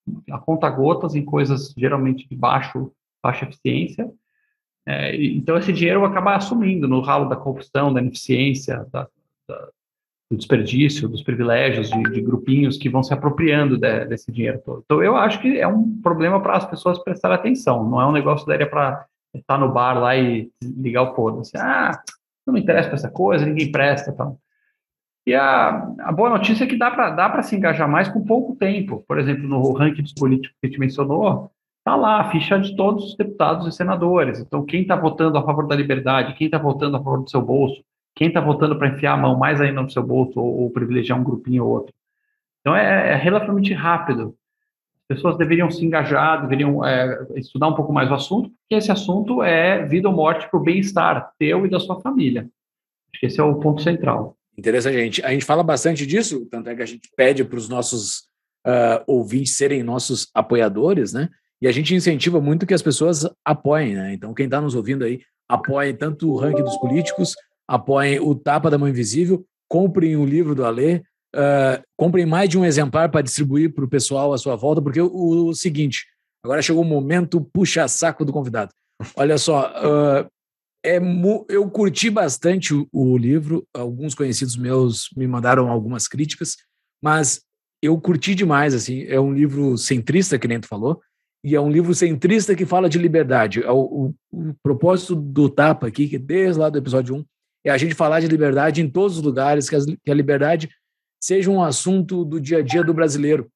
a conta-gotas em coisas geralmente de baixo, baixa eficiência. É, então, esse dinheiro acaba assumindo no ralo da corrupção, da ineficiência, da, da, do desperdício, dos privilégios de, de grupinhos que vão se apropriando de, desse dinheiro todo. Então, eu acho que é um problema para as pessoas prestarem atenção. Não é um negócio daria para estar no bar lá e ligar o foda. Assim, ah, não me interessa para essa coisa, ninguém presta, tal. E a, a boa notícia é que dá para dá para se engajar mais com pouco tempo. Por exemplo, no ranking dos políticos que a gente mencionou, está lá a ficha de todos os deputados e senadores. Então, quem está votando a favor da liberdade, quem está votando a favor do seu bolso, quem está votando para enfiar a mão mais ainda no seu bolso ou, ou privilegiar um grupinho ou outro. Então, é, é relativamente rápido. As pessoas deveriam se engajar, deveriam é, estudar um pouco mais o assunto, porque esse assunto é vida ou morte para o bem-estar teu e da sua família. Acho que esse é o ponto central. Interessante, a gente, a gente fala bastante disso, tanto é que a gente pede para os nossos uh, ouvintes serem nossos apoiadores, né? E a gente incentiva muito que as pessoas apoiem, né? Então, quem está nos ouvindo aí, apoiem tanto o ranking dos políticos, apoiem o Tapa da Mão Invisível, comprem o livro do Alê, uh, comprem mais de um exemplar para distribuir para o pessoal à sua volta, porque o, o seguinte, agora chegou o momento puxa-saco do convidado. Olha só, uh, é, eu curti bastante o, o livro, alguns conhecidos meus me mandaram algumas críticas, mas eu curti demais, assim, é um livro centrista, que nem tu falou, e é um livro centrista que fala de liberdade. O, o, o propósito do Tapa aqui, que desde lá do episódio um, é a gente falar de liberdade em todos os lugares, que, as, que a liberdade seja um assunto do dia a dia do brasileiro.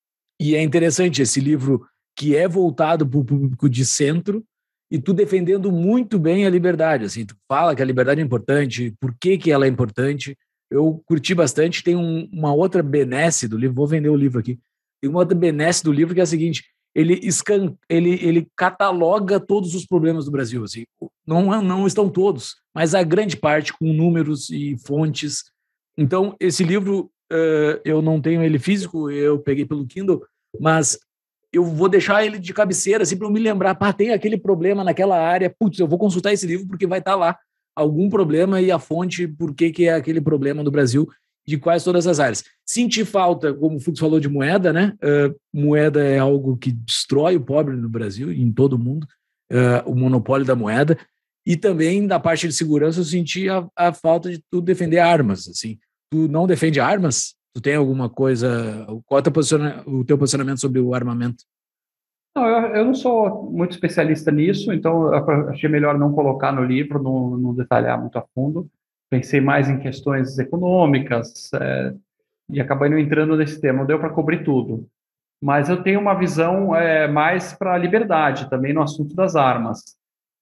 E é interessante esse livro que é voltado para o público de centro, e tu defendendo muito bem a liberdade, assim, tu fala que a liberdade é importante, por que que ela é importante. Eu curti bastante. Tem um, uma outra benesse do livro, vou vender o livro aqui, tem uma outra benesse do livro que é a seguinte, ele, escan, ele, ele cataloga todos os problemas do Brasil, assim, não, não estão todos, mas a grande parte com números e fontes. Então, esse livro, uh, eu não tenho ele físico, eu peguei pelo Kindle, mas eu vou deixar ele de cabeceira, assim, para eu me lembrar, pá, tem aquele problema naquela área, putz, eu vou consultar esse livro porque vai estar lá algum problema e a fonte, por que que é aquele problema no Brasil, de quais todas as áreas. Senti falta, como o Fux falou, de moeda, né? Uh, moeda é algo que destrói o pobre no Brasil e em todo o mundo, uh, o monopólio da moeda, e também da parte de segurança eu senti a, a falta de tu defender armas, assim. Tu não defende armas? Tu tem alguma coisa... Qual é o teu, posiciona, o teu posicionamento sobre o armamento? Não, eu, eu não sou muito especialista nisso, então eu achei melhor não colocar no livro, não, não detalhar muito a fundo. Pensei mais em questões econômicas é, e acabei não entrando nesse tema. Não deu para cobrir tudo. Mas eu tenho uma visão é, mais para a liberdade, também no assunto das armas.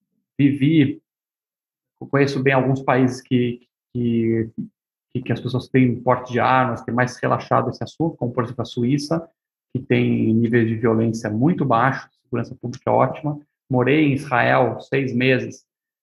Vivi, eu conheço bem alguns países que... que que as pessoas têm porte de armas, tem mais relaxado esse assunto, como, por exemplo, a Suíça, que tem níveis de violência muito baixos, segurança pública ótima. Morei em Israel seis meses,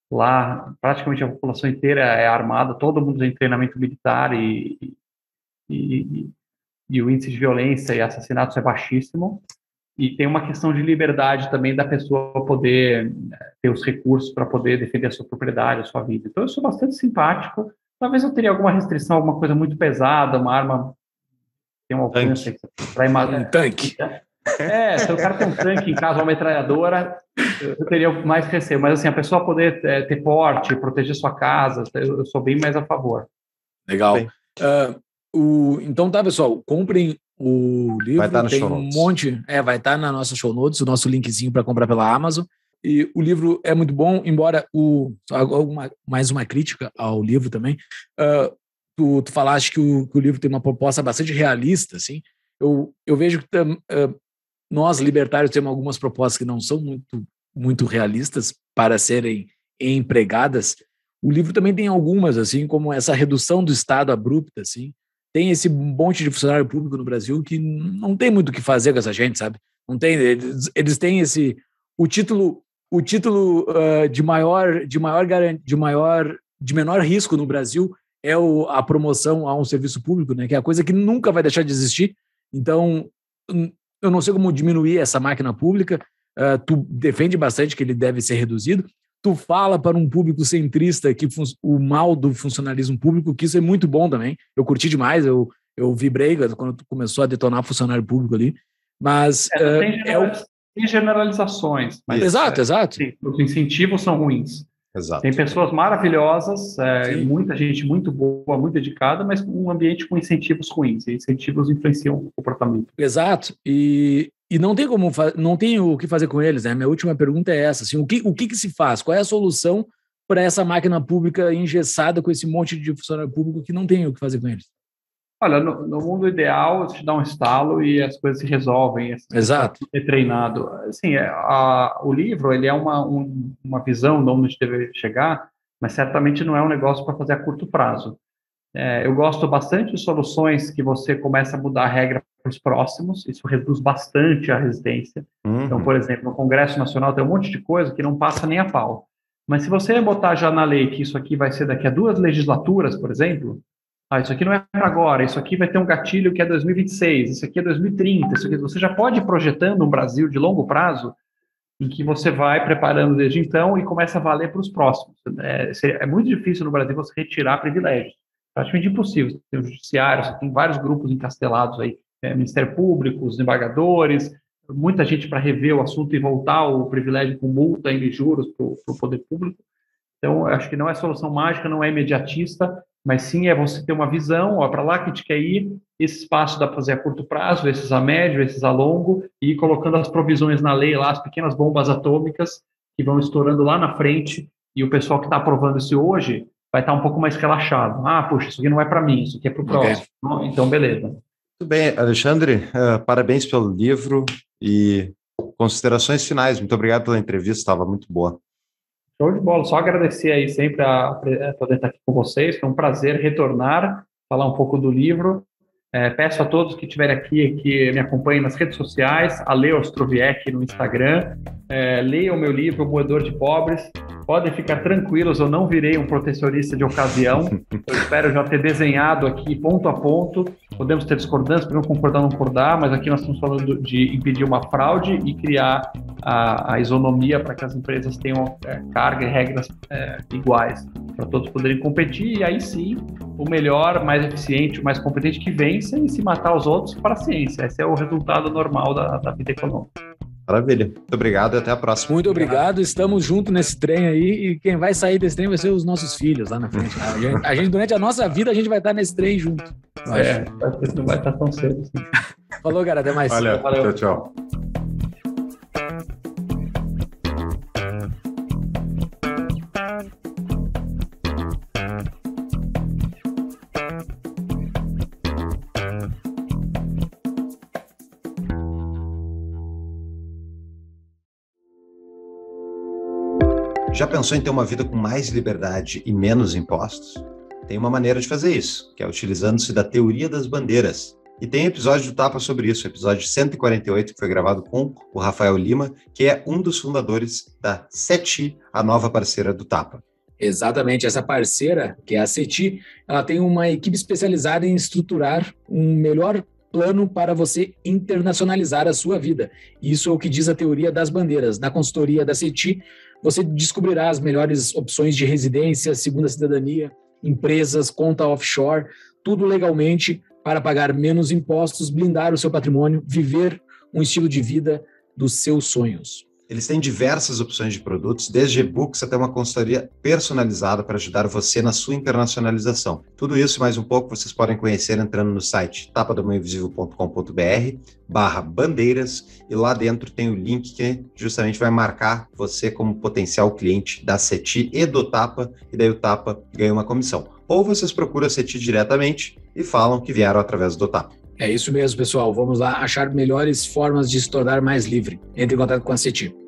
lá praticamente a população inteira é armada, todo mundo tem treinamento militar e, e, e, e o índice de violência e assassinatos é baixíssimo. E tem uma questão de liberdade também da pessoa poder ter os recursos para poder defender a sua propriedade, a sua vida. Então, eu sou bastante simpático. Talvez eu teria alguma restrição, alguma coisa muito pesada, uma arma tem um alcance para um tanque. É, se o cara tem um tanque em casa, uma metralhadora, eu teria mais receio. Mas assim, a pessoa poder é, ter porte, proteger sua casa, eu, eu sou bem mais a favor. Legal. Uh, o, então tá, pessoal, comprem o livro. Vai estar no tem show um notes. monte. É, vai estar na nossa show notes, o nosso linkzinho para comprar pela Amazon. E o livro é muito bom, embora o... Só uma, mais uma crítica ao livro também. Uh, tu, tu falaste que o, que o livro tem uma proposta bastante realista, assim. Eu, eu vejo que tam, uh, nós, libertários, temos algumas propostas que não são muito, muito realistas para serem empregadas. O livro também tem algumas, assim, como essa redução do Estado abrupta, assim. Tem esse monte de funcionário público no Brasil que não tem muito o que fazer com essa gente, sabe? Não tem, eles, eles têm esse... O título, o título uh, de maior, de maior, de maior, de menor risco no Brasil é o, a promoção a um serviço público, né? Que é a coisa que nunca vai deixar de existir. Então, eu não sei como diminuir essa máquina pública. Uh, tu defende bastante que ele deve ser reduzido. Tu fala para um público centrista que o mal do funcionalismo público, que isso é muito bom também. Eu curti demais, eu, eu vibrei quando tu começou a detonar funcionário público ali. Mas é, uh, tem, é o... tem generalizações. Mas, exato, é, exato. Sim, os incentivos são ruins. Exato. Tem pessoas maravilhosas, é, muita gente muito boa, muito dedicada, mas um ambiente com incentivos ruins. E incentivos influenciam o comportamento. Exato. E, e não tem como não tem o que fazer com eles, né? Minha última pergunta é essa: assim, o que, o que, que se faz? Qual é a solução para essa máquina pública engessada com esse monte de funcionário público que não tem o que fazer com eles? Olha, no, no mundo ideal, você dá um estalo e as coisas se resolvem. Exato. É treinado. Assim, a, o livro ele é uma, um, uma visão de onde a gente deve chegar, mas certamente não é um negócio para fazer a curto prazo. É, eu gosto bastante de soluções que você começa a mudar a regra para os próximos, isso reduz bastante a resistência. Uhum. Então, por exemplo, no Congresso Nacional tem um monte de coisa que não passa nem a pau. Mas se você botar já na lei que isso aqui vai ser daqui a duas legislaturas, por exemplo, ah, isso aqui não é para agora, isso aqui vai ter um gatilho que é dois mil e vinte e seis, isso aqui é dois mil e trinta, isso aqui, você já pode ir projetando um Brasil de longo prazo em que você vai preparando desde então e começa a valer para os próximos. É, é muito difícil no Brasil você retirar privilégios. Praticamente impossível. Você tem o judiciário, você tem vários grupos encastelados aí, é, Ministério Público, os desembargadores, muita gente para rever o assunto e voltar o privilégio com multa e juros para o poder público. Então, acho que não é solução mágica, não é imediatista, mas sim é você ter uma visão, ó, para lá que a gente quer ir, esse espaço dá para fazer a curto prazo, esses a médio, esses a longo, e ir colocando as provisões na lei lá, as pequenas bombas atômicas que vão estourando lá na frente, e o pessoal que está aprovando isso hoje vai estar um pouco mais relaxado. Ah, puxa, isso aqui não é para mim, isso aqui é para o próximo. Okay. Então, beleza. Muito bem, Alexandre, uh, parabéns pelo livro e considerações finais. Muito obrigado pela entrevista, estava muito boa. Show de bola, só agradecer aí sempre a, a poder estar aqui com vocês, foi um prazer retornar, falar um pouco do livro. É, peço a todos que estiverem aqui que me acompanhem nas redes sociais, a Leo Ostroviec no Instagram, é, leiam o meu livro, O Moedor de Pobres. Podem ficar tranquilos, eu não virei um protecionista de ocasião. Eu espero já ter desenhado aqui ponto a ponto. Podemos ter discordâncias, podemos concordar ou não concordar, mas aqui nós estamos falando de impedir uma fraude e criar a, a isonomia para que as empresas tenham é, carga e regras é, iguais, para todos poderem competir. E aí sim, o melhor, mais eficiente, o mais competente que vence e se matar os outros para a ciência. Esse é o resultado normal da, da vida econômica. Maravilha. Muito obrigado e até a próxima. Muito obrigado. Estamos juntos nesse trem aí e quem vai sair desse trem vai ser os nossos filhos lá na frente. A gente, a gente durante a nossa vida, a gente vai estar nesse trem junto. É, não vai estar tão cedo assim. Falou, cara. Até mais. Valeu. Valeu. Tchau, tchau. Já pensou em ter uma vida com mais liberdade e menos impostos? Tem uma maneira de fazer isso, que é utilizando-se da teoria das bandeiras. E tem episódio do Tapa sobre isso, episódio cento e quarenta e oito, que foi gravado com o Rafael Lima, que é um dos fundadores da CETI, a nova parceira do Tapa. Exatamente, essa parceira, que é a CETI, ela tem uma equipe especializada em estruturar um melhor plano para você internacionalizar a sua vida. Isso é o que diz a teoria das bandeiras. Na consultoria da CETI, você descobrirá as melhores opções de residência, segunda cidadania, empresas, conta offshore, tudo legalmente para pagar menos impostos, blindar o seu patrimônio, viver um estilo de vida dos seus sonhos. Eles têm diversas opções de produtos, desde e-books até uma consultoria personalizada para ajudar você na sua internacionalização. Tudo isso e mais um pouco vocês podem conhecer entrando no site tapadomainvisível ponto com ponto br barra bandeiras e lá dentro tem o link que justamente vai marcar você como potencial cliente da CETI e do Tapa, e daí o Tapa ganha uma comissão. Ou vocês procuram a CETI diretamente e falam que vieram através do Tapa. É isso mesmo, pessoal. Vamos lá achar melhores formas de se tornar mais livre. Entre em contato com a CETI.